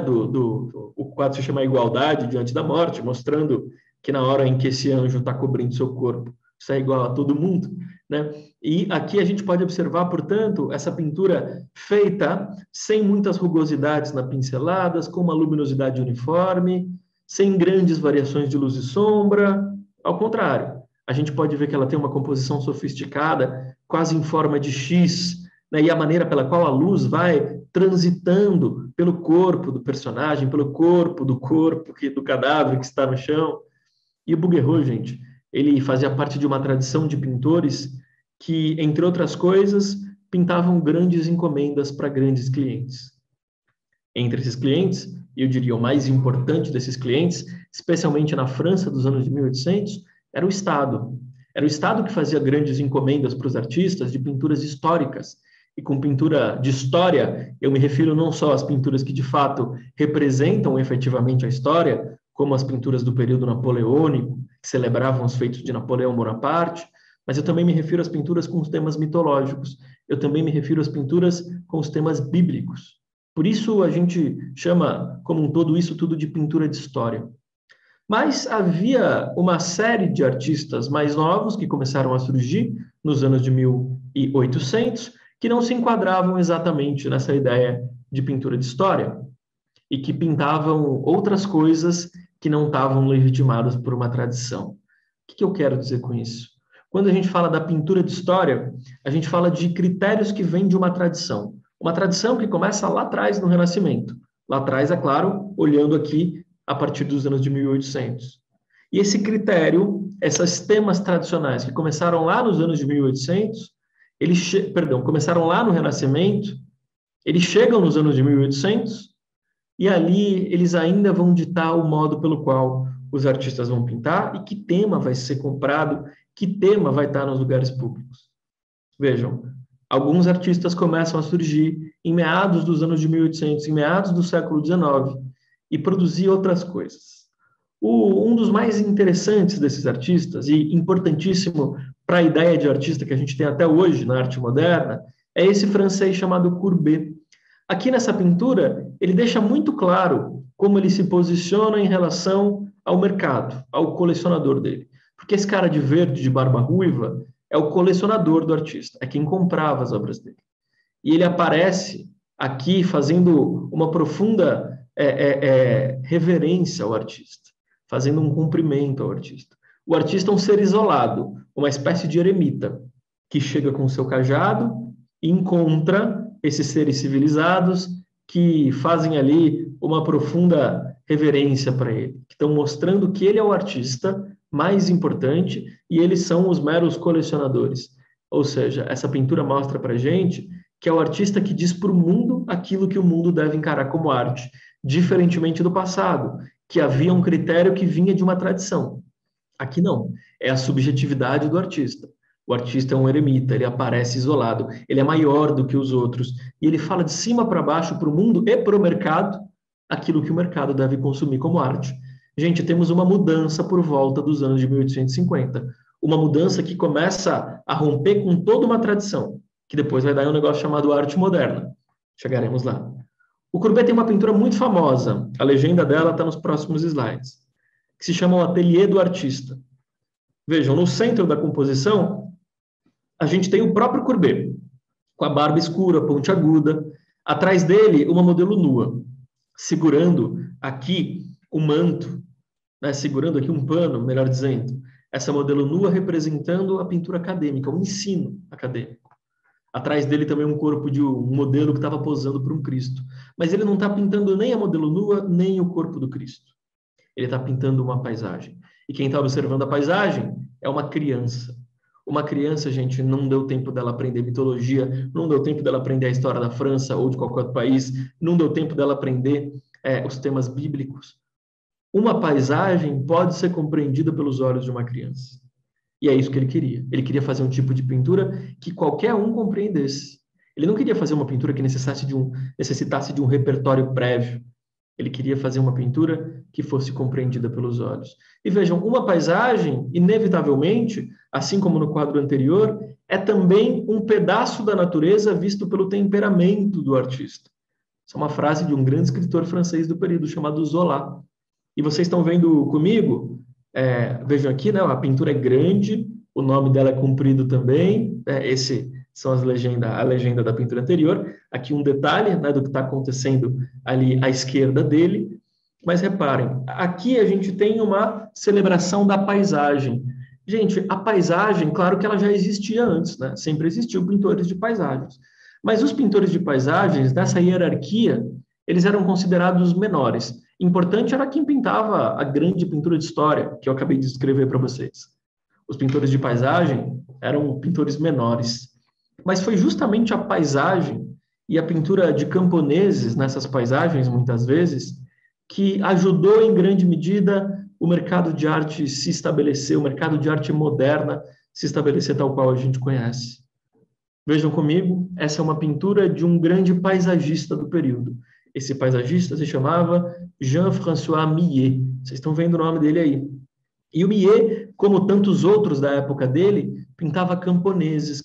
o quadro se chama Igualdade diante da morte, mostrando que na hora em que esse anjo está cobrindo seu corpo, isso é igual a todo mundo, né? E aqui a gente pode observar, portanto, essa pintura feita sem muitas rugosidades nas pinceladas, com uma luminosidade uniforme, sem grandes variações de luz e sombra. Ao contrário, a gente pode ver que ela tem uma composição sofisticada, quase em forma de X, né? E a maneira pela qual a luz vai transitando pelo corpo do personagem, pelo corpo do cadáver que está no chão. E o Bouguereau, gente, ele fazia parte de uma tradição de pintores que, entre outras coisas, pintavam grandes encomendas para grandes clientes. Entre esses clientes, eu diria o mais importante desses clientes, especialmente na França dos anos de 1800, era o Estado. Era o Estado que fazia grandes encomendas para os artistas de pinturas históricas. E com pintura de história, eu me refiro não só às pinturas que de fato representam efetivamente a história, como as pinturas do período napoleônico, que celebravam os feitos de Napoleão Bonaparte, mas eu também me refiro às pinturas com os temas mitológicos, eu também me refiro às pinturas com os temas bíblicos. Por isso a gente chama, como um todo, isso tudo de pintura de história. Mas havia uma série de artistas mais novos que começaram a surgir nos anos de 1800, que não se enquadravam exatamente nessa ideia de pintura de história e que pintavam outras coisas que não estavam legitimadas por uma tradição. O que eu quero dizer com isso? Quando a gente fala da pintura de história, a gente fala de critérios que vêm de uma tradição que começa lá atrás no Renascimento. Lá atrás, é claro, olhando aqui a partir dos anos de 1800. E esse critério, esses temas tradicionais que começaram lá nos anos de 1800, começaram lá no Renascimento, eles chegam nos anos de 1800 e ali eles ainda vão ditar o modo pelo qual os artistas vão pintar e que tema vai ser comprado, que tema vai estar nos lugares públicos. Vejam, alguns artistas começam a surgir em meados dos anos de 1800, em meados do século XIX, e produzir outras coisas. Um dos mais interessantes desses artistas, e importantíssimo para a ideia de artista que a gente tem até hoje na arte moderna, é esse francês chamado Courbet. Aqui nessa pintura, ele deixa muito claro como ele se posiciona em relação ao mercado, ao colecionador dele. Porque esse cara de verde, de barba ruiva, é o colecionador do artista, é quem comprava as obras dele. E ele aparece aqui fazendo uma profunda reverência ao artista, fazendo um cumprimento ao artista. O artista é um ser isolado, uma espécie de eremita, que chega com o seu cajado e encontra esses seres civilizados que fazem ali uma profunda reverência para ele, que estão mostrando que ele é o artista mais importante e eles são os meros colecionadores. Ou seja, essa pintura mostra para a gente que é o artista que diz para o mundo aquilo que o mundo deve encarar como arte, diferentemente do passado, que havia um critério que vinha de uma tradição. Aqui não, é a subjetividade do artista. O artista é um eremita, ele aparece isolado, ele é maior do que os outros, e ele fala de cima para baixo para o mundo e para o mercado aquilo que o mercado deve consumir como arte. Gente, temos uma mudança por volta dos anos de 1850, uma mudança que começa a romper com toda uma tradição, que depois vai dar um negócio chamado arte moderna. Chegaremos lá. O Courbet tem uma pintura muito famosa, a legenda dela está nos próximos slides, que se chama o Ateliê do Artista. Vejam, no centro da composição, a gente tem o próprio Courbet, com a barba escura, pontiaguda. Atrás dele, uma modelo nua, segurando aqui o manto, né, segurando aqui um pano, melhor dizendo. Essa modelo nua representando a pintura acadêmica, o ensino acadêmico. Atrás dele também um corpo de um modelo que estava posando para um Cristo. Mas ele não está pintando nem a modelo nua, nem o corpo do Cristo. Ele está pintando uma paisagem. E quem está observando a paisagem é uma criança. Uma criança, gente, não deu tempo dela aprender mitologia, não deu tempo dela aprender a história da França ou de qualquer outro país, não deu tempo dela aprender os temas bíblicos. Uma paisagem pode ser compreendida pelos olhos de uma criança. E é isso que ele queria. Ele queria fazer um tipo de pintura que qualquer um compreendesse. Ele não queria fazer uma pintura que necessitasse de um repertório prévio. Ele queria fazer uma pintura que fosse compreendida pelos olhos. E vejam, uma paisagem, inevitavelmente, assim como no quadro anterior, é também um pedaço da natureza visto pelo temperamento do artista. Essa é uma frase de um grande escritor francês do período, chamado Zola. E vocês estão vendo comigo? Vejam aqui, né? A pintura é grande, o nome dela é comprido também. Esse são a legenda da pintura anterior. Aqui um detalhe, né, do que está acontecendo ali à esquerda dele. Mas reparem, aqui a gente tem uma celebração da paisagem. Gente, a paisagem, claro que ela já existia antes, né? Sempre existiu pintores de paisagens. Mas os pintores de paisagens, nessa hierarquia, eles eram considerados menores. Importante era quem pintava a grande pintura de história, que eu acabei de descrever para vocês. Os pintores de paisagem eram pintores menores. Mas foi justamente a paisagem e a pintura de camponeses nessas paisagens, muitas vezes, que ajudou em grande medida o mercado de arte se estabelecer, o mercado de arte moderna se estabelecer tal qual a gente conhece. Vejam comigo, essa é uma pintura de um grande paisagista do período. Esse paisagista se chamava Jean-François Millet. Vocês estão vendo o nome dele aí. E o Millet, como tantos outros da época dele, pintava camponeses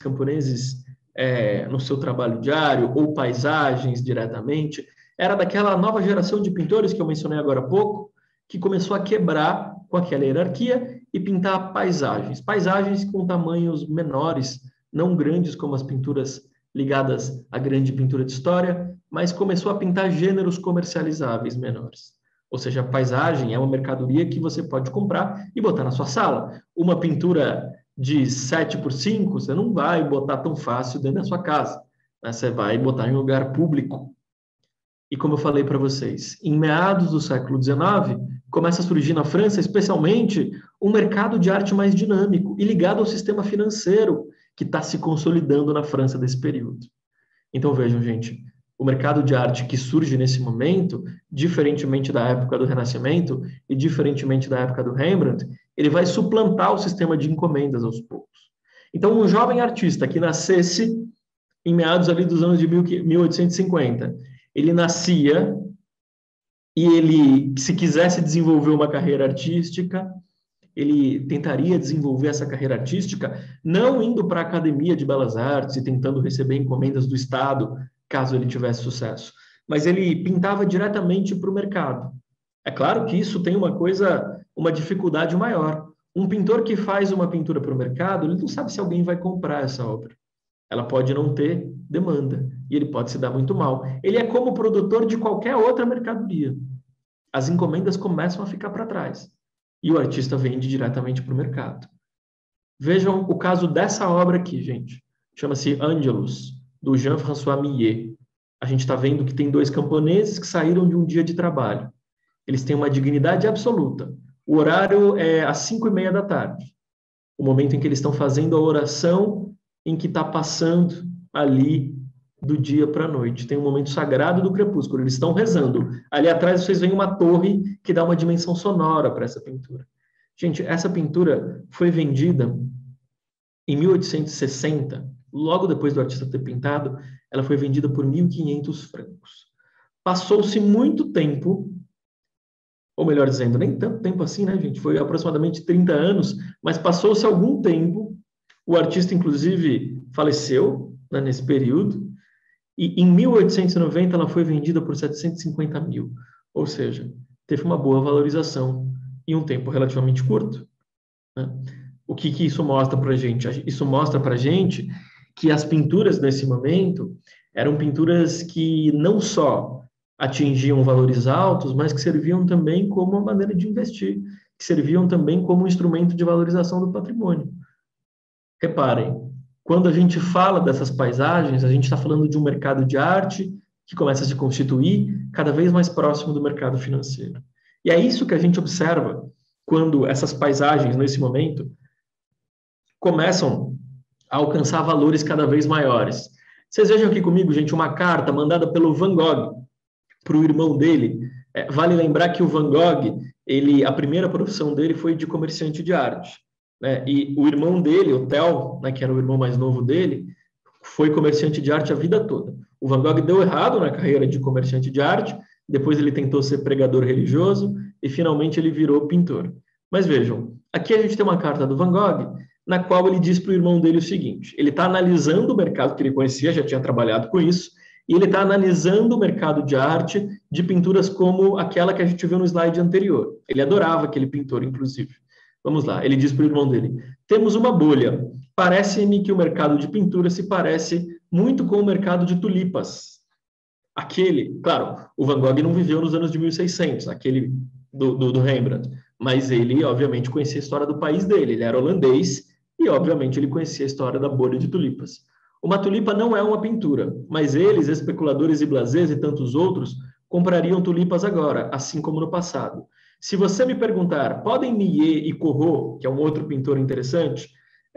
no seu trabalho diário, ou paisagens diretamente. Era daquela nova geração de pintores que eu mencionei agora há pouco, que começou a quebrar com aquela hierarquia e pintar paisagens. Paisagens com tamanhos menores, não grandes como as pinturas ligadas à grande pintura de história, mas começou a pintar gêneros comercializáveis menores. Ou seja, a paisagem é uma mercadoria que você pode comprar e botar na sua sala. Uma pintura de 7x5, você não vai botar tão fácil dentro da sua casa, né? Você vai botar em um lugar público. E como eu falei para vocês, em meados do século XIX, começa a surgir na França, especialmente, um mercado de arte mais dinâmico e ligado ao sistema financeiro que está se consolidando na França desse período. Então vejam, gente, o mercado de arte que surge nesse momento, diferentemente da época do Renascimento e diferentemente da época do Rembrandt, ele vai suplantar o sistema de encomendas aos poucos. Então, um jovem artista que nascesse em meados ali dos anos de 1850, ele nascia e ele, se quisesse desenvolver uma carreira artística, ele tentaria desenvolver essa carreira artística não indo para a Academia de Belas Artes e tentando receber encomendas do Estado, caso ele tivesse sucesso, mas ele pintava diretamente para o mercado. É claro que isso tem uma dificuldade maior. Um pintor que faz uma pintura para o mercado, ele não sabe se alguém vai comprar essa obra. Ela pode não ter demanda e ele pode se dar muito mal. Ele é como o produtor de qualquer outra mercadoria. As encomendas começam a ficar para trás e o artista vende diretamente para o mercado. Vejam o caso dessa obra aqui, gente. Chama-se Angelus, do Jean-François Millet. A gente está vendo que tem dois camponeses que saíram de um dia de trabalho. Eles têm uma dignidade absoluta. O horário é às 5h30 da tarde. O momento em que eles estão fazendo a oração em que está passando ali do dia para a noite. Tem um momento sagrado do crepúsculo. Eles estão rezando. Ali atrás vocês veem uma torre que dá uma dimensão sonora para essa pintura. Gente, essa pintura foi vendida em 1860, logo depois do artista ter pintado, ela foi vendida por 1.500 francos. Passou-se muito tempo, ou melhor dizendo, nem tanto tempo assim, né, gente? Foi aproximadamente 30 anos, mas passou-se algum tempo. O artista, inclusive, faleceu, né, nesse período, e em 1890 ela foi vendida por 750 mil, ou seja, teve uma boa valorização em um tempo relativamente curto, né? O que isso mostra para a gente? Isso mostra para a gente que as pinturas nesse momento eram pinturas que não só atingiam valores altos, mas que serviam também como uma maneira de investir, que serviam também como um instrumento de valorização do patrimônio. Reparem, Quando a gente fala dessas paisagens, a gente está falando de um mercado de arte que começa a se constituir cada vez mais próximo do mercado financeiro. E é isso que a gente observa quando essas paisagens, nesse momento, começam a alcançar valores cada vez maiores. Vocês vejam aqui comigo, gente, uma carta mandada pelo Van Gogh para o irmão dele. Vale lembrar que o Van Gogh, a primeira profissão dele foi de comerciante de arte, né? E o irmão dele, o Theo, né, que era o irmão mais novo dele, foi comerciante de arte a vida toda. O Van Gogh deu errado na carreira de comerciante de arte, depois ele tentou ser pregador religioso e finalmente ele virou pintor. Mas vejam, aqui a gente tem uma carta do Van Gogh, na qual ele diz para o irmão dele o seguinte: ele está analisando o mercado que ele conhecia, já tinha trabalhado com isso, e ele está analisando o mercado de arte de pinturas como aquela que a gente viu no slide anterior. Ele adorava aquele pintor, inclusive. Vamos lá, ele diz para o irmão dele: temos uma bolha. Parece-me que o mercado de pintura se parece muito com o mercado de tulipas. Aquele, claro, o Van Gogh não viveu nos anos de 1600, aquele do Rembrandt, mas ele, obviamente, conhecia a história do país dele. Ele era holandês e, obviamente, ele conhecia a história da bolha de tulipas. Uma tulipa não é uma pintura, mas eles, especuladores e blasés e tantos outros, comprariam tulipas agora, assim como no passado. Se você me perguntar, podem Millet e Corot, que é um outro pintor interessante,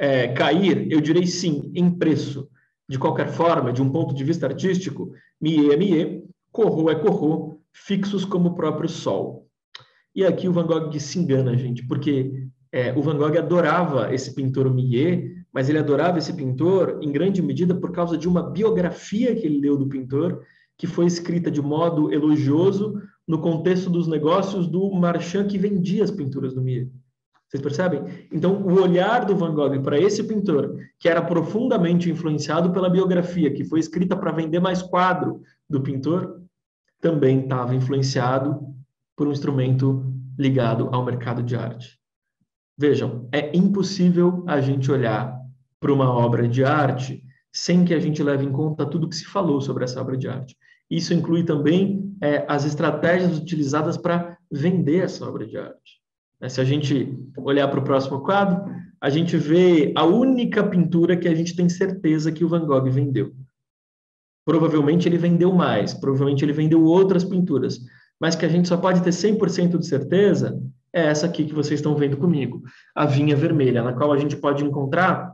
cair, eu direi sim, em preço. De qualquer forma, de um ponto de vista artístico, Millet é Millet, Corot é Corot, fixos como o próprio sol. E aqui o Van Gogh se engana, gente, porque o Van Gogh adorava esse pintor Millet, mas ele adorava esse pintor em grande medida por causa de uma biografia que ele leu do pintor, que foi escrita de modo elogioso no contexto dos negócios do marchand que vendia as pinturas do Millet. Vocês percebem? Então, o olhar do Van Gogh para esse pintor, que era profundamente influenciado pela biografia, que foi escrita para vender mais quadro do pintor, também estava influenciado por um instrumento ligado ao mercado de arte. Vejam, é impossível a gente olhar para uma obra de arte sem que a gente leve em conta tudo que se falou sobre essa obra de arte. Isso inclui também as estratégias utilizadas para vender essa obra de arte. Se a gente olhar para o próximo quadro, a gente vê a única pintura que a gente tem certeza que o Van Gogh vendeu. Provavelmente ele vendeu mais, provavelmente ele vendeu outras pinturas, mas que a gente só pode ter 100% de certeza é essa aqui que vocês estão vendo comigo, a Vinha Vermelha, na qual a gente pode encontrar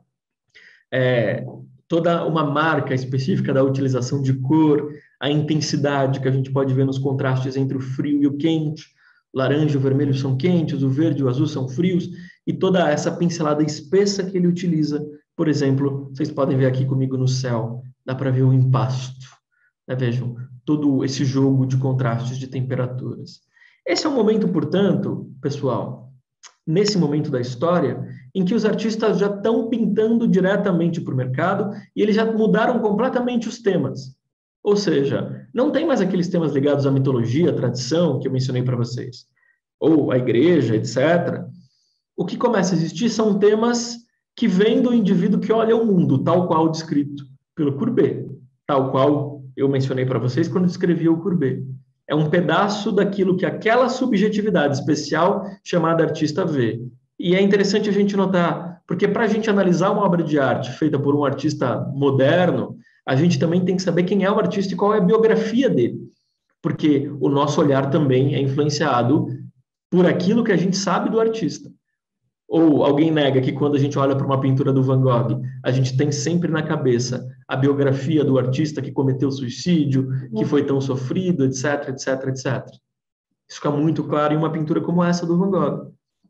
toda uma marca específica da utilização de cor, a intensidade que a gente pode ver nos contrastes entre o frio e o quente. O laranja e o vermelho são quentes, o verde e o azul são frios, e toda essa pincelada espessa que ele utiliza. Por exemplo, vocês podem ver aqui comigo no céu, dá para ver o impasto. Vejam, todo esse jogo de contrastes de temperaturas. Esse é um momento, portanto, pessoal, nesse momento da história, em que os artistas já estão pintando diretamente para o mercado e eles já mudaram completamente os temas. Ou seja, não tem mais aqueles temas ligados à mitologia, à tradição, que eu mencionei para vocês, ou à igreja, etc. O que começa a existir são temas que vêm do indivíduo que olha o mundo, tal qual descrito pelo Courbet, tal qual eu mencionei para vocês quando descrevi o Courbet. É um pedaço daquilo que aquela subjetividade especial chamada artista vê. E é interessante a gente notar, porque para a gente analisar uma obra de arte feita por um artista moderno, a gente também tem que saber quem é o artista e qual é a biografia dele. Porque o nosso olhar também é influenciado por aquilo que a gente sabe do artista. Ou alguém nega que quando a gente olha para uma pintura do Van Gogh, a gente tem sempre na cabeça a biografia do artista que cometeu suicídio, que foi tão sofrido, etc, etc, etc. Isso fica muito claro em uma pintura como essa do Van Gogh,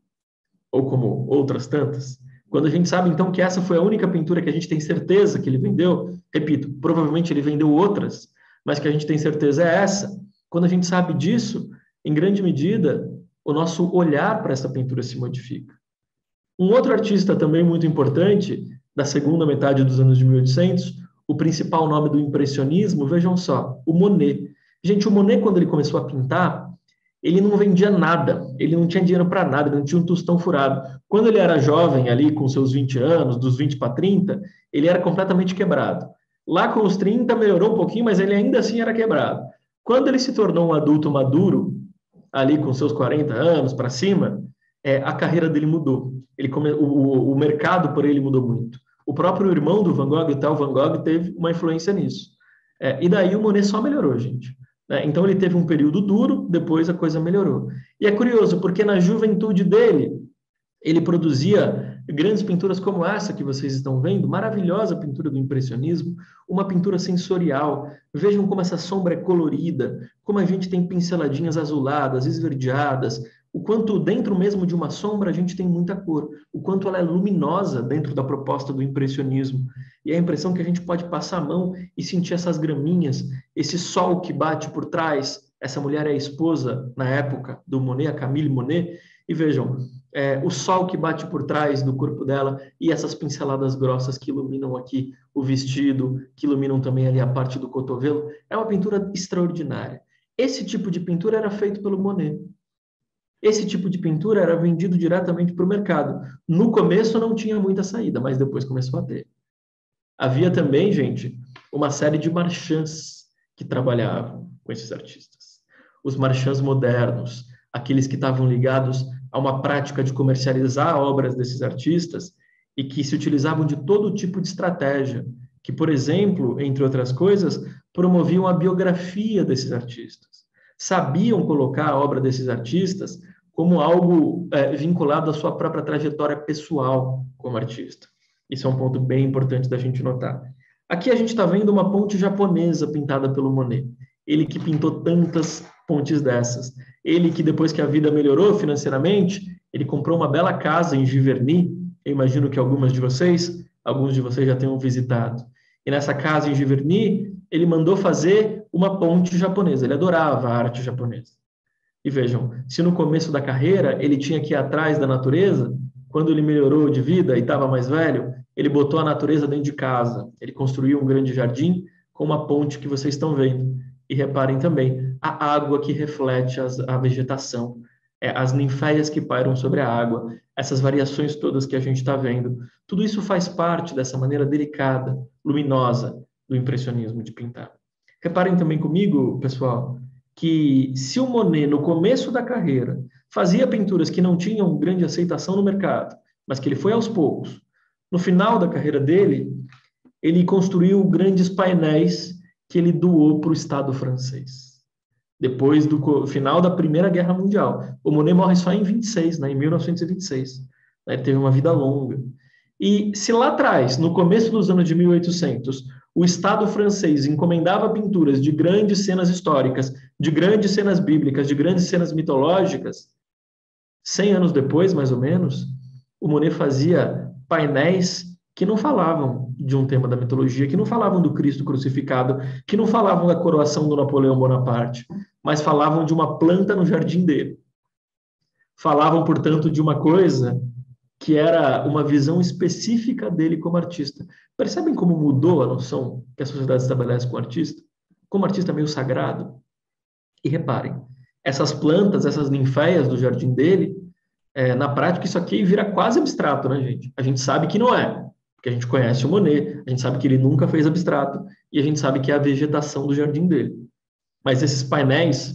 ou como outras tantas. Quando a gente sabe, então, que essa foi a única pintura que a gente tem certeza que ele vendeu, repito, provavelmente ele vendeu outras, mas que a gente tem certeza é essa. Quando a gente sabe disso, em grande medida, o nosso olhar para essa pintura se modifica. Um outro artista também muito importante, da segunda metade dos anos de 1800, o principal nome do impressionismo, vejam só, o Monet. Gente, o Monet, quando ele começou a pintar, ele não vendia nada, ele não tinha dinheiro para nada, ele não tinha um tostão furado. Quando ele era jovem, ali com seus 20 anos, dos 20 para 30, ele era completamente quebrado. Lá com os 30 melhorou um pouquinho, mas ele ainda assim era quebrado. Quando ele se tornou um adulto maduro, ali com seus 40 anos para cima, a carreira dele mudou. O mercado por ele mudou muito. O próprio irmão do Van Gogh, o Theo Van Gogh, teve uma influência nisso. E daí o Monet só melhorou, gente. Então ele teve um período duro, depois a coisa melhorou. E é curioso, porque na juventude dele, ele produzia grandes pinturas como essa que vocês estão vendo, maravilhosa pintura do impressionismo, uma pintura sensorial. Vejam como essa sombra é colorida, como a gente tem pinceladinhas azuladas, esverdeadas, o quanto dentro mesmo de uma sombra a gente tem muita cor, o quanto ela é luminosa dentro da proposta do impressionismo. E a impressão que a gente pode passar a mão e sentir essas graminhas, esse sol que bate por trás. Essa mulher é a esposa, na época, do Monet, a Camille Monet, e vejam, o sol que bate por trás do corpo dela e essas pinceladas grossas que iluminam aqui o vestido, que iluminam também ali a parte do cotovelo. É uma pintura extraordinária. Esse tipo de pintura era feito pelo Monet. Esse tipo de pintura era vendido diretamente para o mercado. No começo não tinha muita saída, mas depois começou a ter. Havia também, gente, uma série de marchands que trabalhavam com esses artistas. Os marchands modernos, aqueles que estavam ligados a uma prática de comercializar obras desses artistas e que se utilizavam de todo tipo de estratégia, que, por exemplo, entre outras coisas, promoviam a biografia desses artistas. Sabiam colocar a obra desses artistas como algo vinculado à sua própria trajetória pessoal como artista. Isso é um ponto bem importante da gente notar. Aqui a gente está vendo uma ponte japonesa pintada pelo Monet. Ele que pintou tantas pontes dessas. Ele que, depois que a vida melhorou financeiramente, ele comprou uma bela casa em Giverny. Eu imagino que alguns de vocês já tenham visitado. E nessa casa em Giverny, ele mandou fazer uma ponte japonesa. Ele adorava a arte japonesa. E vejam, se no começo da carreira ele tinha que ir atrás da natureza, quando ele melhorou de vida e estava mais velho, ele botou a natureza dentro de casa. Ele construiu um grande jardim com uma ponte que vocês estão vendo. E reparem também, a água que reflete a vegetação, as ninféias que pairam sobre a água, essas variações todas que a gente está vendo. Tudo isso faz parte dessa maneira delicada, luminosa do impressionismo de pintar. Reparem também comigo, pessoal, que se o Monet, no começo da carreira, fazia pinturas que não tinham grande aceitação no mercado, mas que ele foi aos poucos, no final da carreira dele, ele construiu grandes painéis que ele doou para o Estado francês. Depois do final da Primeira Guerra Mundial. O Monet morre só em 26, em 1926. Ele teve uma vida longa. E se lá atrás, no começo dos anos de 1800, o Estado francês encomendava pinturas de grandes cenas históricas, de grandes cenas bíblicas, de grandes cenas mitológicas, 100 anos depois, mais ou menos, o Monet fazia painéis que não falavam de um tema da mitologia, que não falavam do Cristo crucificado, que não falavam da coroação do Napoleão Bonaparte, mas falavam de uma planta no jardim dele. Falavam, portanto, de uma coisa que era uma visão específica dele como artista. Percebem como mudou a noção que a sociedade estabelece com o artista? Como artista meio sagrado? E reparem, essas plantas, essas ninféias do jardim dele, na prática isso aqui vira quase abstrato, né, gente? A gente sabe que não é, porque a gente conhece o Monet, a gente sabe que ele nunca fez abstrato, e a gente sabe que é a vegetação do jardim dele. Mas esses painéis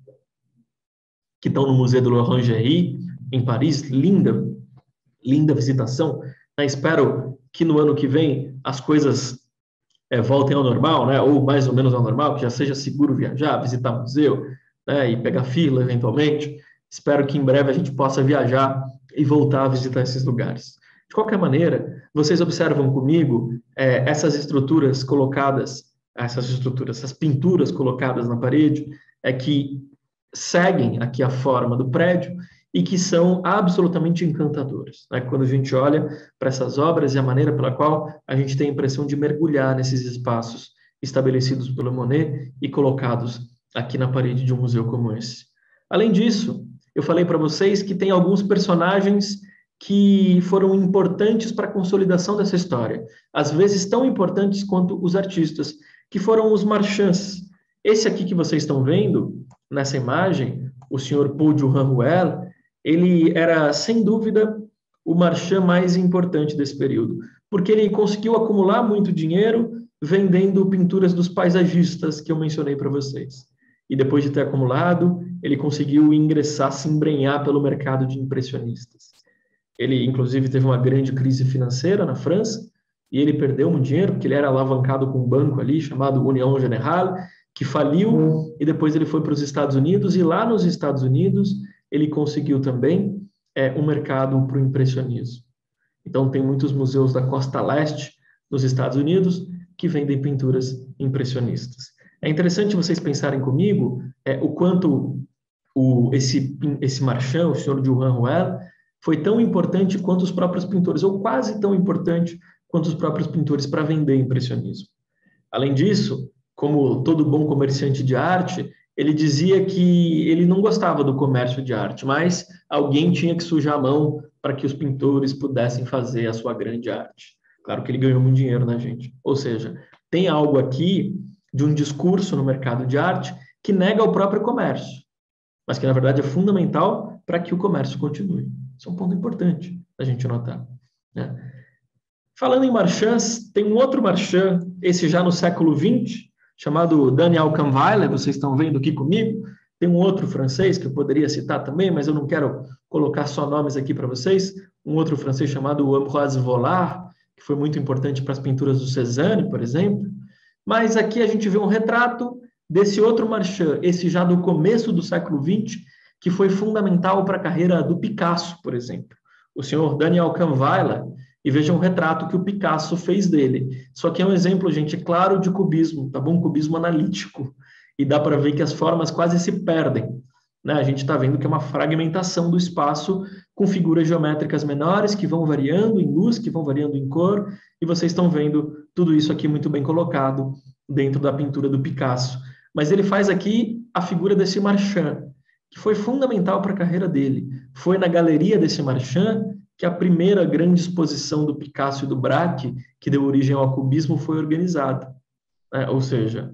que estão no Museu de l'Orangerie, em Paris, linda visitação, espero que no ano que vem as coisas voltem ao normal, né? Ou mais ou menos ao normal, que já seja seguro viajar, visitar museu, né? E pegar fila eventualmente. Espero que em breve a gente possa viajar e voltar a visitar esses lugares. De qualquer maneira, vocês observam comigo essas estruturas colocadas, essas pinturas colocadas na parede, que seguem aqui a forma do prédio e que são absolutamente encantadoras, né? Quando a gente olha para essas obras e a maneira pela qual a gente tem a impressão de mergulhar nesses espaços estabelecidos pelo Monet e colocados aqui na parede de um museu como esse. Além disso, eu falei para vocês que tem alguns personagens que foram importantes para a consolidação dessa história, às vezes tão importantes quanto os artistas, que foram os marchands. Esse aqui que vocês estão vendo, nessa imagem, o senhor Paul Duran-Ruel, ele era, sem dúvida, o marchand mais importante desse período, porque ele conseguiu acumular muito dinheiro vendendo pinturas dos paisagistas que eu mencionei para vocês. E depois de ter acumulado, ele conseguiu ingressar, se embrenhar pelo mercado de impressionistas. Ele, inclusive, teve uma grande crise financeira na França, e ele perdeu muito dinheiro, porque ele era alavancado com um banco ali, chamado União General, que faliu, e depois ele foi para os Estados Unidos, e lá nos Estados Unidos ele conseguiu também um mercado para o impressionismo. Então tem muitos museus da costa leste nos Estados Unidos que vendem pinturas impressionistas. É interessante vocês pensarem comigo o quanto esse Marchand, o senhor Johann Ruel, foi tão importante quanto os próprios pintores, ou quase tão importante quanto os próprios pintores para vender impressionismo. Além disso, como todo bom comerciante de arte, ele dizia que ele não gostava do comércio de arte, mas alguém tinha que sujar a mão para que os pintores pudessem fazer a sua grande arte. Claro que ele ganhou muito dinheiro, né, gente? Ou seja, tem algo aqui de um discurso no mercado de arte que nega o próprio comércio, mas que, na verdade, é fundamental para que o comércio continue. Isso é um ponto importante a gente notar, né? Falando em Marchands, tem um outro Marchand, esse já no século XX, chamado Daniel Kahnweiler, vocês estão vendo aqui comigo. Tem um outro francês que eu poderia citar também, mas eu não quero colocar só nomes aqui para vocês. Um outro francês chamado Ambroise Vollard, que foi muito importante para as pinturas do Cézanne, por exemplo. Mas aqui a gente vê um retrato desse outro Marchand, esse já do começo do século XX, que foi fundamental para a carreira do Picasso, por exemplo. O senhor Daniel Kahnweiler, e veja um retrato que o Picasso fez dele. Só que é um exemplo, gente, claro de cubismo, tá bom? Cubismo analítico. E dá para ver que as formas quase se perdem, né? A gente está vendo que é uma fragmentação do espaço com figuras geométricas menores que vão variando em luz, que vão variando em cor, e vocês estão vendo tudo isso aqui muito bem colocado dentro da pintura do Picasso. Mas ele faz aqui a figura desse Marchand, que foi fundamental para a carreira dele. Foi na galeria desse Marchand que a primeira grande exposição do Picasso e do Braque, que deu origem ao cubismo, foi organizada. Ou seja,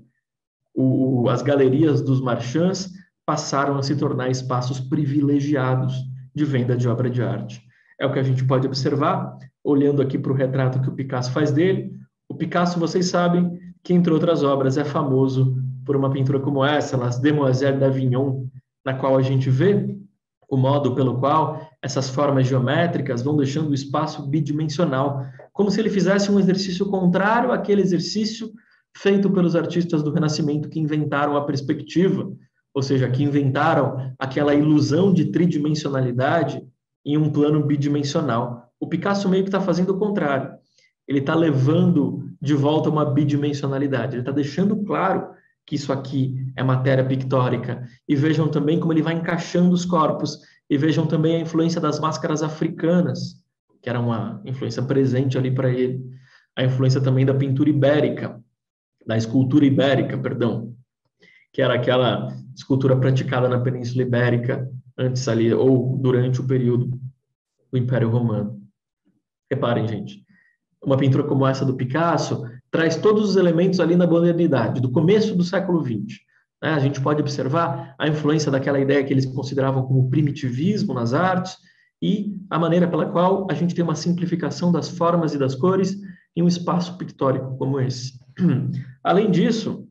as galerias dos Marchands passaram a se tornar espaços privilegiados de venda de obra de arte. É o que a gente pode observar, olhando aqui para o retrato que o Picasso faz dele. O Picasso, vocês sabem, que entre outras obras é famoso por uma pintura como essa, Las Demoiselles d'Avignon, na qual a gente vê o modo pelo qual essas formas geométricas vão deixando o espaço bidimensional, como se ele fizesse um exercício contrário àquele exercício feito pelos artistas do Renascimento que inventaram a perspectiva, ou seja, que inventaram aquela ilusão de tridimensionalidade em um plano bidimensional. O Picasso meio que está fazendo o contrário. Ele está levando de volta uma bidimensionalidade. Ele está deixando claro que isso aqui é matéria pictórica. E vejam também como ele vai encaixando os corpos. E vejam também a influência das máscaras africanas, que era uma influência presente ali para ele. A influência também da pintura ibérica, da escultura ibérica, perdão, que era aquela escultura praticada na Península Ibérica antes ali, ou durante o período do Império Romano. Reparem, gente, uma pintura como essa do Picasso traz todos os elementos ali na modernidade, do começo do século XX. A gente pode observar a influência daquela ideia que eles consideravam como primitivismo nas artes e a maneira pela qual a gente tem uma simplificação das formas e das cores em um espaço pictórico como esse. Além disso,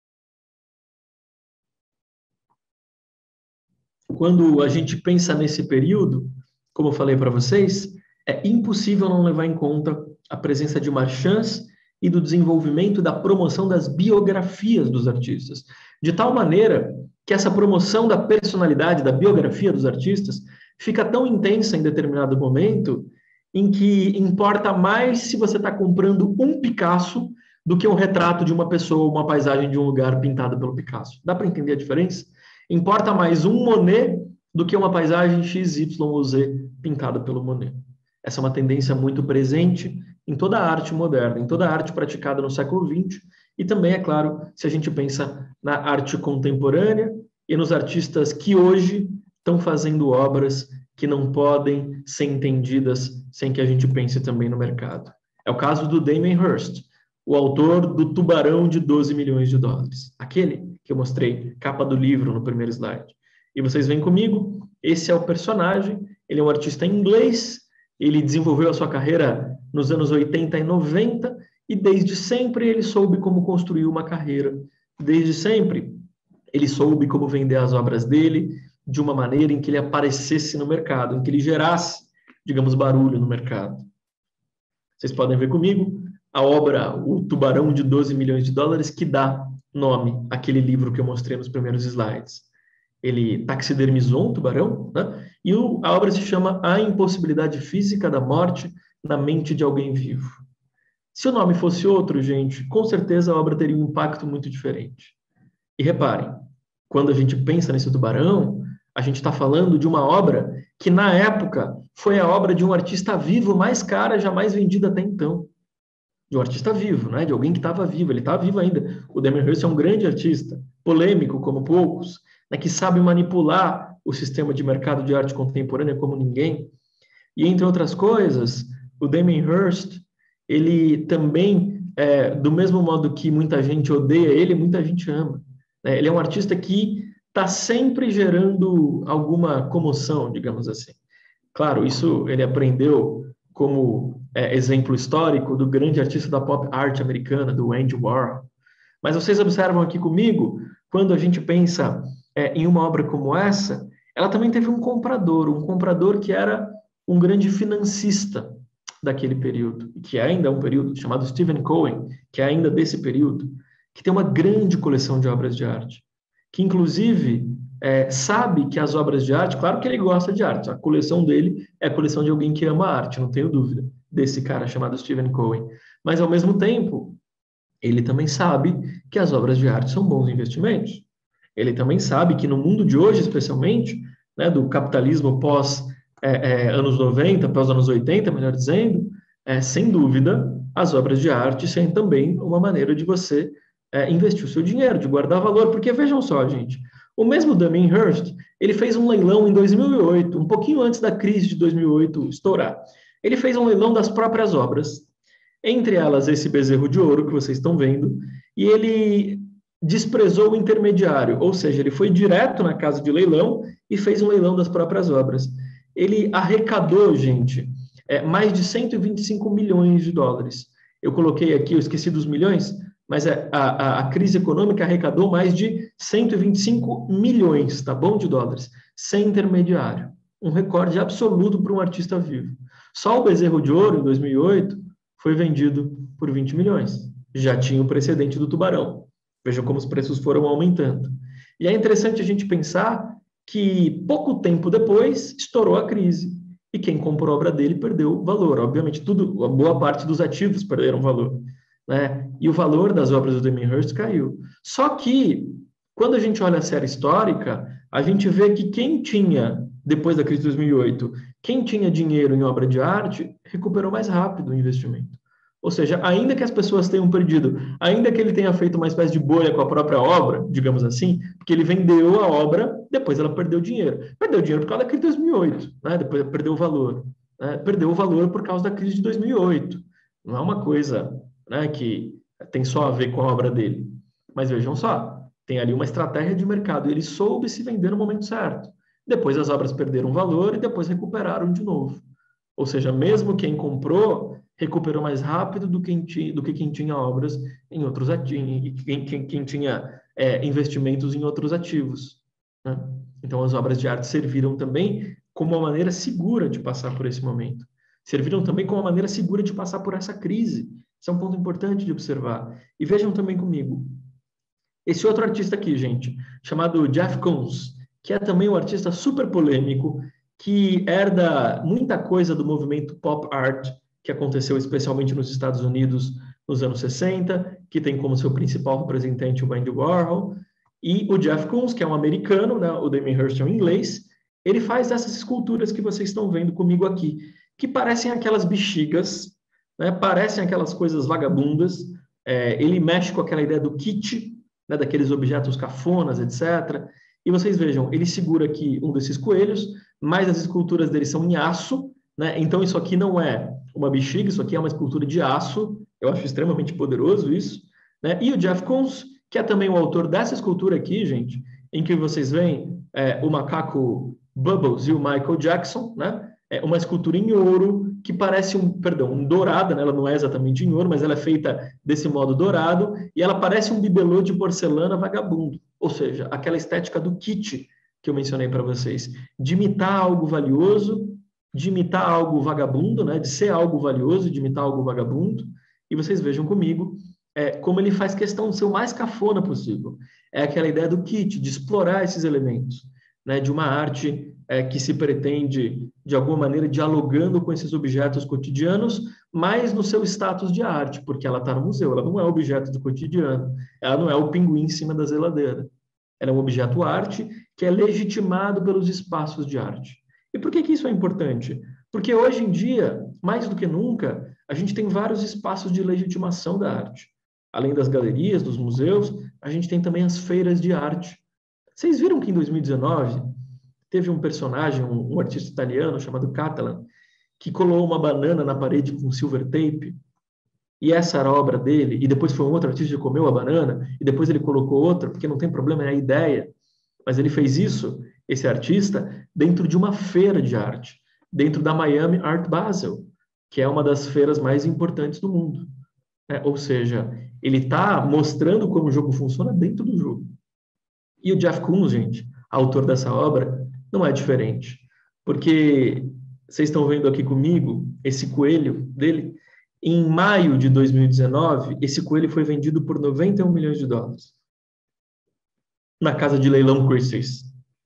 quando a gente pensa nesse período, como eu falei para vocês, é impossível não levar em conta a presença de Marchands e do desenvolvimento e da promoção das biografias dos artistas, de tal maneira que essa promoção da personalidade, da biografia dos artistas, fica tão intensa em determinado momento em que importa mais se você está comprando um Picasso do que um retrato de uma pessoa, uma paisagem de um lugar pintada pelo Picasso. Dá para entender a diferença? Importa mais um Monet do que uma paisagem X, Y ou Z pintada pelo Monet. Essa é uma tendência muito presente em toda a arte moderna, em toda a arte praticada no século XX, e também, é claro, se a gente pensa na arte contemporânea e nos artistas que hoje estão fazendo obras que não podem ser entendidas sem que a gente pense também no mercado. É o caso do Damien Hirst, o autor do Tubarão de 12 milhões de dólares. Aquele que eu mostrei, capa do livro no primeiro slide. E vocês vêm comigo, esse é o personagem, ele é um artista inglês, ele desenvolveu a sua carreira nos anos 80 e 90, e desde sempre ele soube como construir uma carreira. Desde sempre ele soube como vender as obras dele de uma maneira em que ele aparecesse no mercado, em que ele gerasse, digamos, barulho no mercado. Vocês podem ver comigo, a obra O Tubarão de 12 milhões de dólares, que dá nome àquele livro que eu mostrei nos primeiros slides. Ele taxidermizou um tubarão, né? E a obra se chama A Impossibilidade Física da Morte na Mente de Alguém Vivo. Se o nome fosse outro, gente, com certeza a obra teria um impacto muito diferente. E reparem, quando a gente pensa nesse tubarão, a gente está falando de uma obra que, na época, foi a obra de um artista vivo mais cara jamais vendida até então. De um artista vivo, né? De alguém que estava vivo. Ele está vivo ainda. O Damien Hirst é um grande artista, polêmico como poucos, né? Que sabe manipular o sistema de mercado de arte contemporânea como ninguém. E, entre outras coisas, o Damien Hirst, ele também, do mesmo modo que muita gente odeia ele, muita gente ama. Né? Ele é um artista que está sempre gerando alguma comoção, digamos assim. Claro, isso ele aprendeu como exemplo histórico do grande artista da pop art americana, do Andy Warhol. Mas vocês observam aqui comigo, quando a gente pensa em uma obra como essa, ela também teve um comprador que era um grande financista daquele período, que é ainda um período chamado Stephen Cohen, que é ainda desse período, que tem uma grande coleção de obras de arte, que inclusive sabe que as obras de arte, claro que ele gosta de arte, a coleção dele é a coleção de alguém que ama arte, não tenho dúvida, desse cara chamado Stephen Cohen. Mas, ao mesmo tempo, ele também sabe que as obras de arte são bons investimentos. Ele também sabe que no mundo de hoje, especialmente, né, do capitalismo pós anos 90, pós anos 80, melhor dizendo, sem dúvida, as obras de arte são também uma maneira de você investir o seu dinheiro, de guardar valor, porque vejam só, gente, o mesmo Damien Hirst, ele fez um leilão em 2008, um pouquinho antes da crise de 2008 estourar. Ele fez um leilão das próprias obras, entre elas esse bezerro de ouro que vocês estão vendo, e ele desprezou o intermediário, ou seja, ele foi direto na casa de leilão e fez um leilão das próprias obras. Ele arrecadou, gente, mais de 125 milhões de dólares. Eu coloquei aqui, eu esqueci dos milhões, mas a crise econômica arrecadou mais de 125 milhões, tá bom, de dólares, sem intermediário. Um recorde absoluto para um artista vivo. Só o bezerro de ouro, em 2008, foi vendido por 20 milhões. Já tinha o precedente do tubarão. Vejam como os preços foram aumentando. E é interessante a gente pensar que pouco tempo depois estourou a crise. E quem comprou a obra dele perdeu valor. Obviamente, a boa parte dos ativos perderam valor. Né? E o valor das obras do Damien Hirst caiu. Só que, quando a gente olha a série histórica, a gente vê que quem tinha, depois da crise de 2008, quem tinha dinheiro em obra de arte, recuperou mais rápido o investimento. Ou seja, ainda que as pessoas tenham perdido, ainda que ele tenha feito uma espécie de bolha com a própria obra, digamos assim, porque ele vendeu a obra, depois ela perdeu dinheiro. Perdeu dinheiro por causa da crise de 2008, né? Depois perdeu o valor. Né? Perdeu o valor por causa da crise de 2008. Não é uma coisa, né, que tem só a ver com a obra dele. Mas vejam só, tem ali uma estratégia de mercado. Ele soube se vender no momento certo. Depois as obras perderam valor e depois recuperaram de novo. Ou seja, mesmo quem comprou recuperou mais rápido do que quem tinha obras em outros ativos, quem tinha investimentos em outros ativos. Né? Então, as obras de arte serviram também como uma maneira segura de passar por esse momento. Serviram também como uma maneira segura de passar por essa crise. Isso é um ponto importante de observar. E vejam também comigo, esse outro artista aqui, gente, chamado Jeff Koons, que é também um artista super polêmico, que herda muita coisa do movimento pop art, que aconteceu especialmente nos Estados Unidos nos anos 60, que tem como seu principal representante o Andy Warhol, e o Jeff Koons, que é um americano, né? O Damien Hirst é um inglês, ele faz essas esculturas que vocês estão vendo comigo aqui, que parecem aquelas bexigas, né? Parecem aquelas coisas vagabundas, ele mexe com aquela ideia do kit, né? Daqueles objetos cafonas, etc., e vocês vejam, ele segura aqui um desses coelhos, mas as esculturas dele são em aço, né? Então isso aqui não é uma bexiga, isso aqui é uma escultura de aço, eu acho extremamente poderoso isso, né? E o Jeff Koons, que é também o autor dessa escultura aqui, gente, em que vocês veem o macaco Bubbles e o Michael Jackson, né? É uma escultura em ouro que parece um dourado, né? Ela não é exatamente em ouro, mas ela é feita desse modo dourado e ela parece um bibelô de porcelana vagabundo, ou seja, aquela estética do kit que eu mencionei para vocês, de imitar algo valioso, de imitar algo vagabundo, né? De ser algo valioso, de imitar algo vagabundo, e vocês vejam comigo como ele faz questão de ser o mais cafona possível. É aquela ideia do kit, de explorar esses elementos, né, de uma arte que se pretende, de alguma maneira, dialogando com esses objetos cotidianos, mas no seu status de arte, porque ela está no museu, ela não é objeto do cotidiano, ela não é o pinguim em cima da geladeira. Ela é um objeto arte que é legitimado pelos espaços de arte. E por que isso é importante? Porque hoje em dia, mais do que nunca, a gente tem vários espaços de legitimação da arte. Além das galerias, dos museus, a gente tem também as feiras de arte. Vocês viram que em 2019 teve um personagem, um artista italiano chamado Catalan, que colou uma banana na parede com silver tape, e essa era a obra dele, e depois foi um outro artista que comeu a banana, e depois ele colocou outra, porque não tem problema, é a ideia. Mas ele fez isso, esse artista, dentro de uma feira de arte, dentro da Miami Art Basel, que é uma das feiras mais importantes do mundo. Ou seja, ele está mostrando como o jogo funciona dentro do jogo. E o Jeff Koons, gente, autor dessa obra, não é diferente. Porque vocês estão vendo aqui comigo esse coelho dele. Em maio de 2019, esse coelho foi vendido por 91 milhões de dólares na casa de leilão Christie's.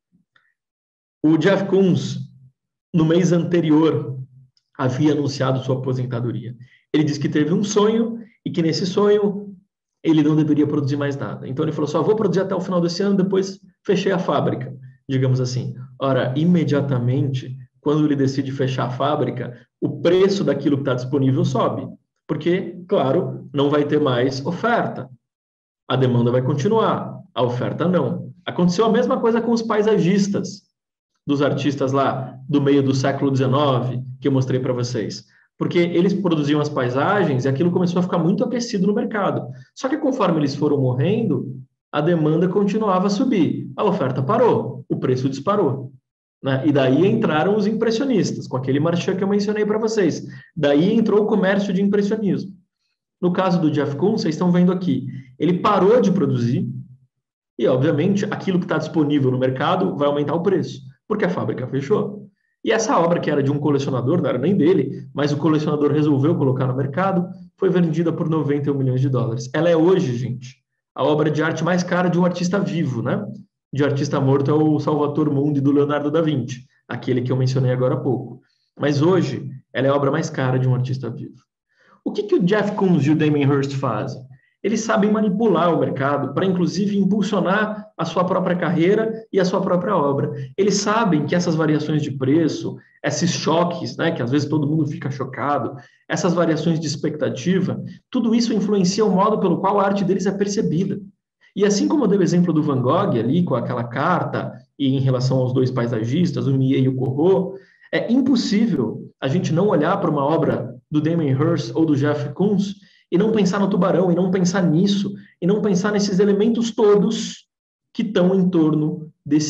O Jeff Koons, no mês anterior, havia anunciado sua aposentadoria. Ele disse que teve um sonho e que nesse sonho ele não deveria produzir mais nada. Então ele falou, só vou produzir até o final desse ano, depois fechei a fábrica, digamos assim. Ora, imediatamente, quando ele decide fechar a fábrica, o preço daquilo que está disponível sobe. Porque, claro, não vai ter mais oferta. A demanda vai continuar, a oferta não. Aconteceu a mesma coisa com os paisagistas, dos artistas lá do meio do século XIX, que eu mostrei para vocês. Porque eles produziam as paisagens e aquilo começou a ficar muito aquecido no mercado. Só que conforme eles foram morrendo, a demanda continuava a subir. A oferta parou, o preço disparou. Né? E daí entraram os impressionistas, com aquele marchand que eu mencionei para vocês. Daí entrou o comércio de impressionismo. No caso do Jeff Koons, vocês estão vendo aqui, ele parou de produzir e, obviamente, aquilo que está disponível no mercado vai aumentar o preço, porque a fábrica fechou. E essa obra, que era de um colecionador, não era nem dele, mas o colecionador resolveu colocar no mercado, foi vendida por 91 milhões de dólares. Ela é hoje, gente, a obra de arte mais cara de um artista vivo, né? De artista morto é o Salvator Mundi, do Leonardo da Vinci, aquele que eu mencionei agora há pouco. Mas hoje, ela é a obra mais cara de um artista vivo. O que o Jeff Koons e o Damien Hirst fazem? Eles sabem manipular o mercado para, inclusive, impulsionar a sua própria carreira e a sua própria obra. Eles sabem que essas variações de preço, esses choques, né, que às vezes todo mundo fica chocado, essas variações de expectativa, tudo isso influencia o modo pelo qual a arte deles é percebida. E assim como eu dei o exemplo do Van Gogh ali, com aquela carta, e em relação aos dois paisagistas, o Millet e o Corot, é impossível a gente não olhar para uma obra do Damien Hirst ou do Jeff Koons e não pensar no tubarão, e não pensar nisso, e não pensar nesses elementos todos que estão em torno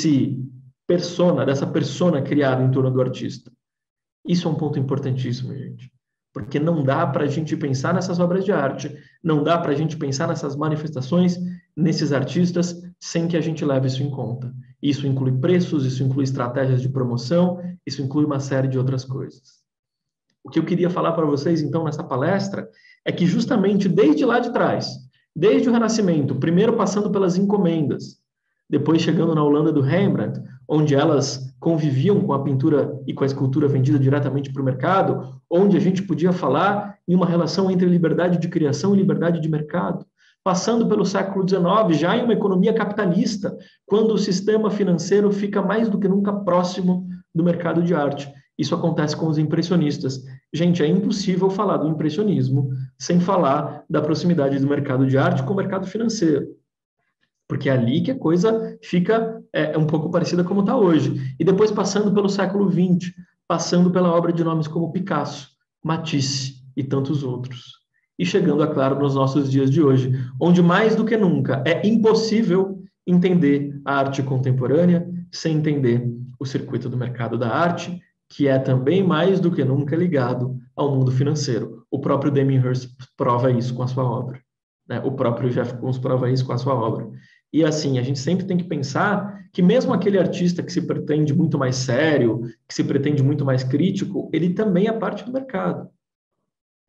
dessa persona criada em torno do artista. Isso é um ponto importantíssimo, gente. Porque não dá para a gente pensar nessas obras de arte, não dá para a gente pensar nessas manifestações, nesses artistas, sem que a gente leve isso em conta. Isso inclui preços, isso inclui estratégias de promoção, isso inclui uma série de outras coisas. O que eu queria falar para vocês, então, nessa palestra, é que justamente desde lá de trás, desde o Renascimento, primeiro passando pelas encomendas, depois chegando na Holanda do Rembrandt, onde elas conviviam com a pintura e com a escultura vendida diretamente para o mercado, onde a gente podia falar em uma relação entre liberdade de criação e liberdade de mercado, passando pelo século XIX, já em uma economia capitalista, quando o sistema financeiro fica mais do que nunca próximo do mercado de arte. Isso acontece com os impressionistas. Gente, é impossível falar do impressionismo sem falar da proximidade do mercado de arte com o mercado financeiro. Porque é ali que a coisa fica um pouco parecida como está hoje. E depois passando pelo século XX, passando pela obra de nomes como Picasso, Matisse e tantos outros. E chegando, é claro, nos nossos dias de hoje, onde mais do que nunca é impossível entender a arte contemporânea sem entender o circuito do mercado da arte, que é também mais do que nunca ligado ao mundo financeiro. O próprio Damien Hirst prova isso com a sua obra. Né? O próprio Jeff Koons prova isso com a sua obra. E assim, a gente sempre tem que pensar que mesmo aquele artista que se pretende muito mais sério, que se pretende muito mais crítico, ele também é parte do mercado.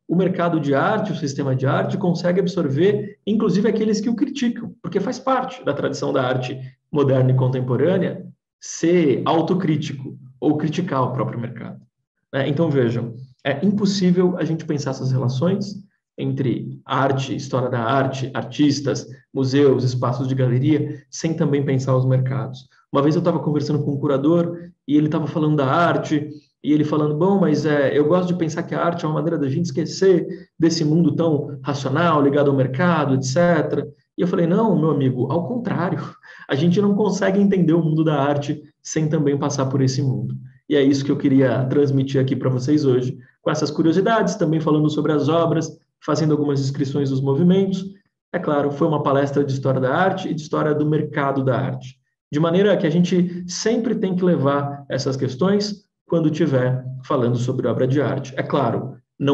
o mercado de arte, o sistema de arte, consegue absorver, inclusive, aqueles que o criticam, porque faz parte da tradição da arte moderna e contemporânea ser autocrítico ou criticar o próprio mercado. Então, vejam, é impossível a gente pensar essas relações entre arte, história da arte, artistas, museus, espaços de galeria, sem também pensar os mercados. Uma vez eu estava conversando com um curador e ele estava falando da arte, e ele falando, bom, mas eu gosto de pensar que a arte é uma maneira da gente esquecer desse mundo tão racional, ligado ao mercado, etc. E eu falei, não, meu amigo, ao contrário, a gente não consegue entender o mundo da arte sem também passar por esse mundo. E é isso que eu queria transmitir aqui para vocês hoje, com essas curiosidades, também falando sobre as obras, fazendo algumas descrições dos movimentos. É claro, foi uma palestra de história da arte e de história do mercado da arte. De maneira que a gente sempre tem que levar essas questões quando estiver falando sobre obra de arte. É claro,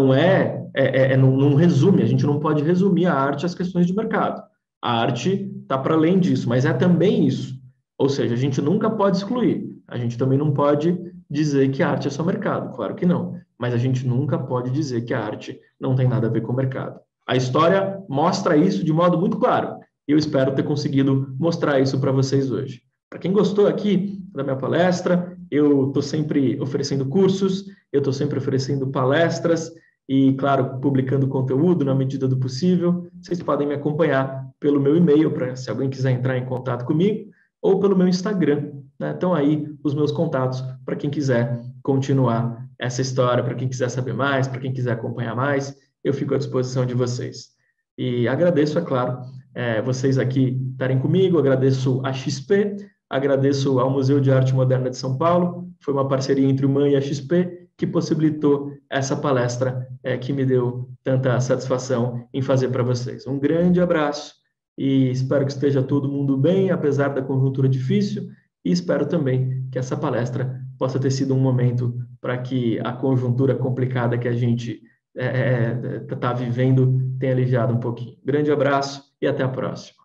não resume, a gente não pode resumir a arte às questões de mercado. A arte está para além disso, mas é também isso. Ou seja, a gente nunca pode excluir. A gente também não pode dizer que a arte é só mercado, claro que não. Mas a gente nunca pode dizer que a arte não tem nada a ver com o mercado. A história mostra isso de modo muito claro. E eu espero ter conseguido mostrar isso para vocês hoje. Para quem gostou aqui da minha palestra, eu estou sempre oferecendo cursos, eu estou sempre oferecendo palestras e, claro, publicando conteúdo na medida do possível. Vocês podem me acompanhar pelo meu e-mail, se alguém quiser entrar em contato comigo, ou pelo meu Instagram. Estão aí os meus contatos para quem quiser continuar essa história, para quem quiser saber mais, para quem quiser acompanhar mais, eu fico à disposição de vocês. E agradeço, é claro, vocês aqui estarem comigo, agradeço a XP, agradeço ao Museu de Arte Moderna de São Paulo, foi uma parceria entre o MAN e a XP que possibilitou essa palestra que me deu tanta satisfação em fazer para vocês. Um grande abraço e espero que esteja todo mundo bem, apesar da conjuntura difícil, e espero também que essa palestra possa ter sido um momento para que a conjuntura complicada que a gente está vivendo tenha aliviado um pouquinho. Grande abraço e até a próxima.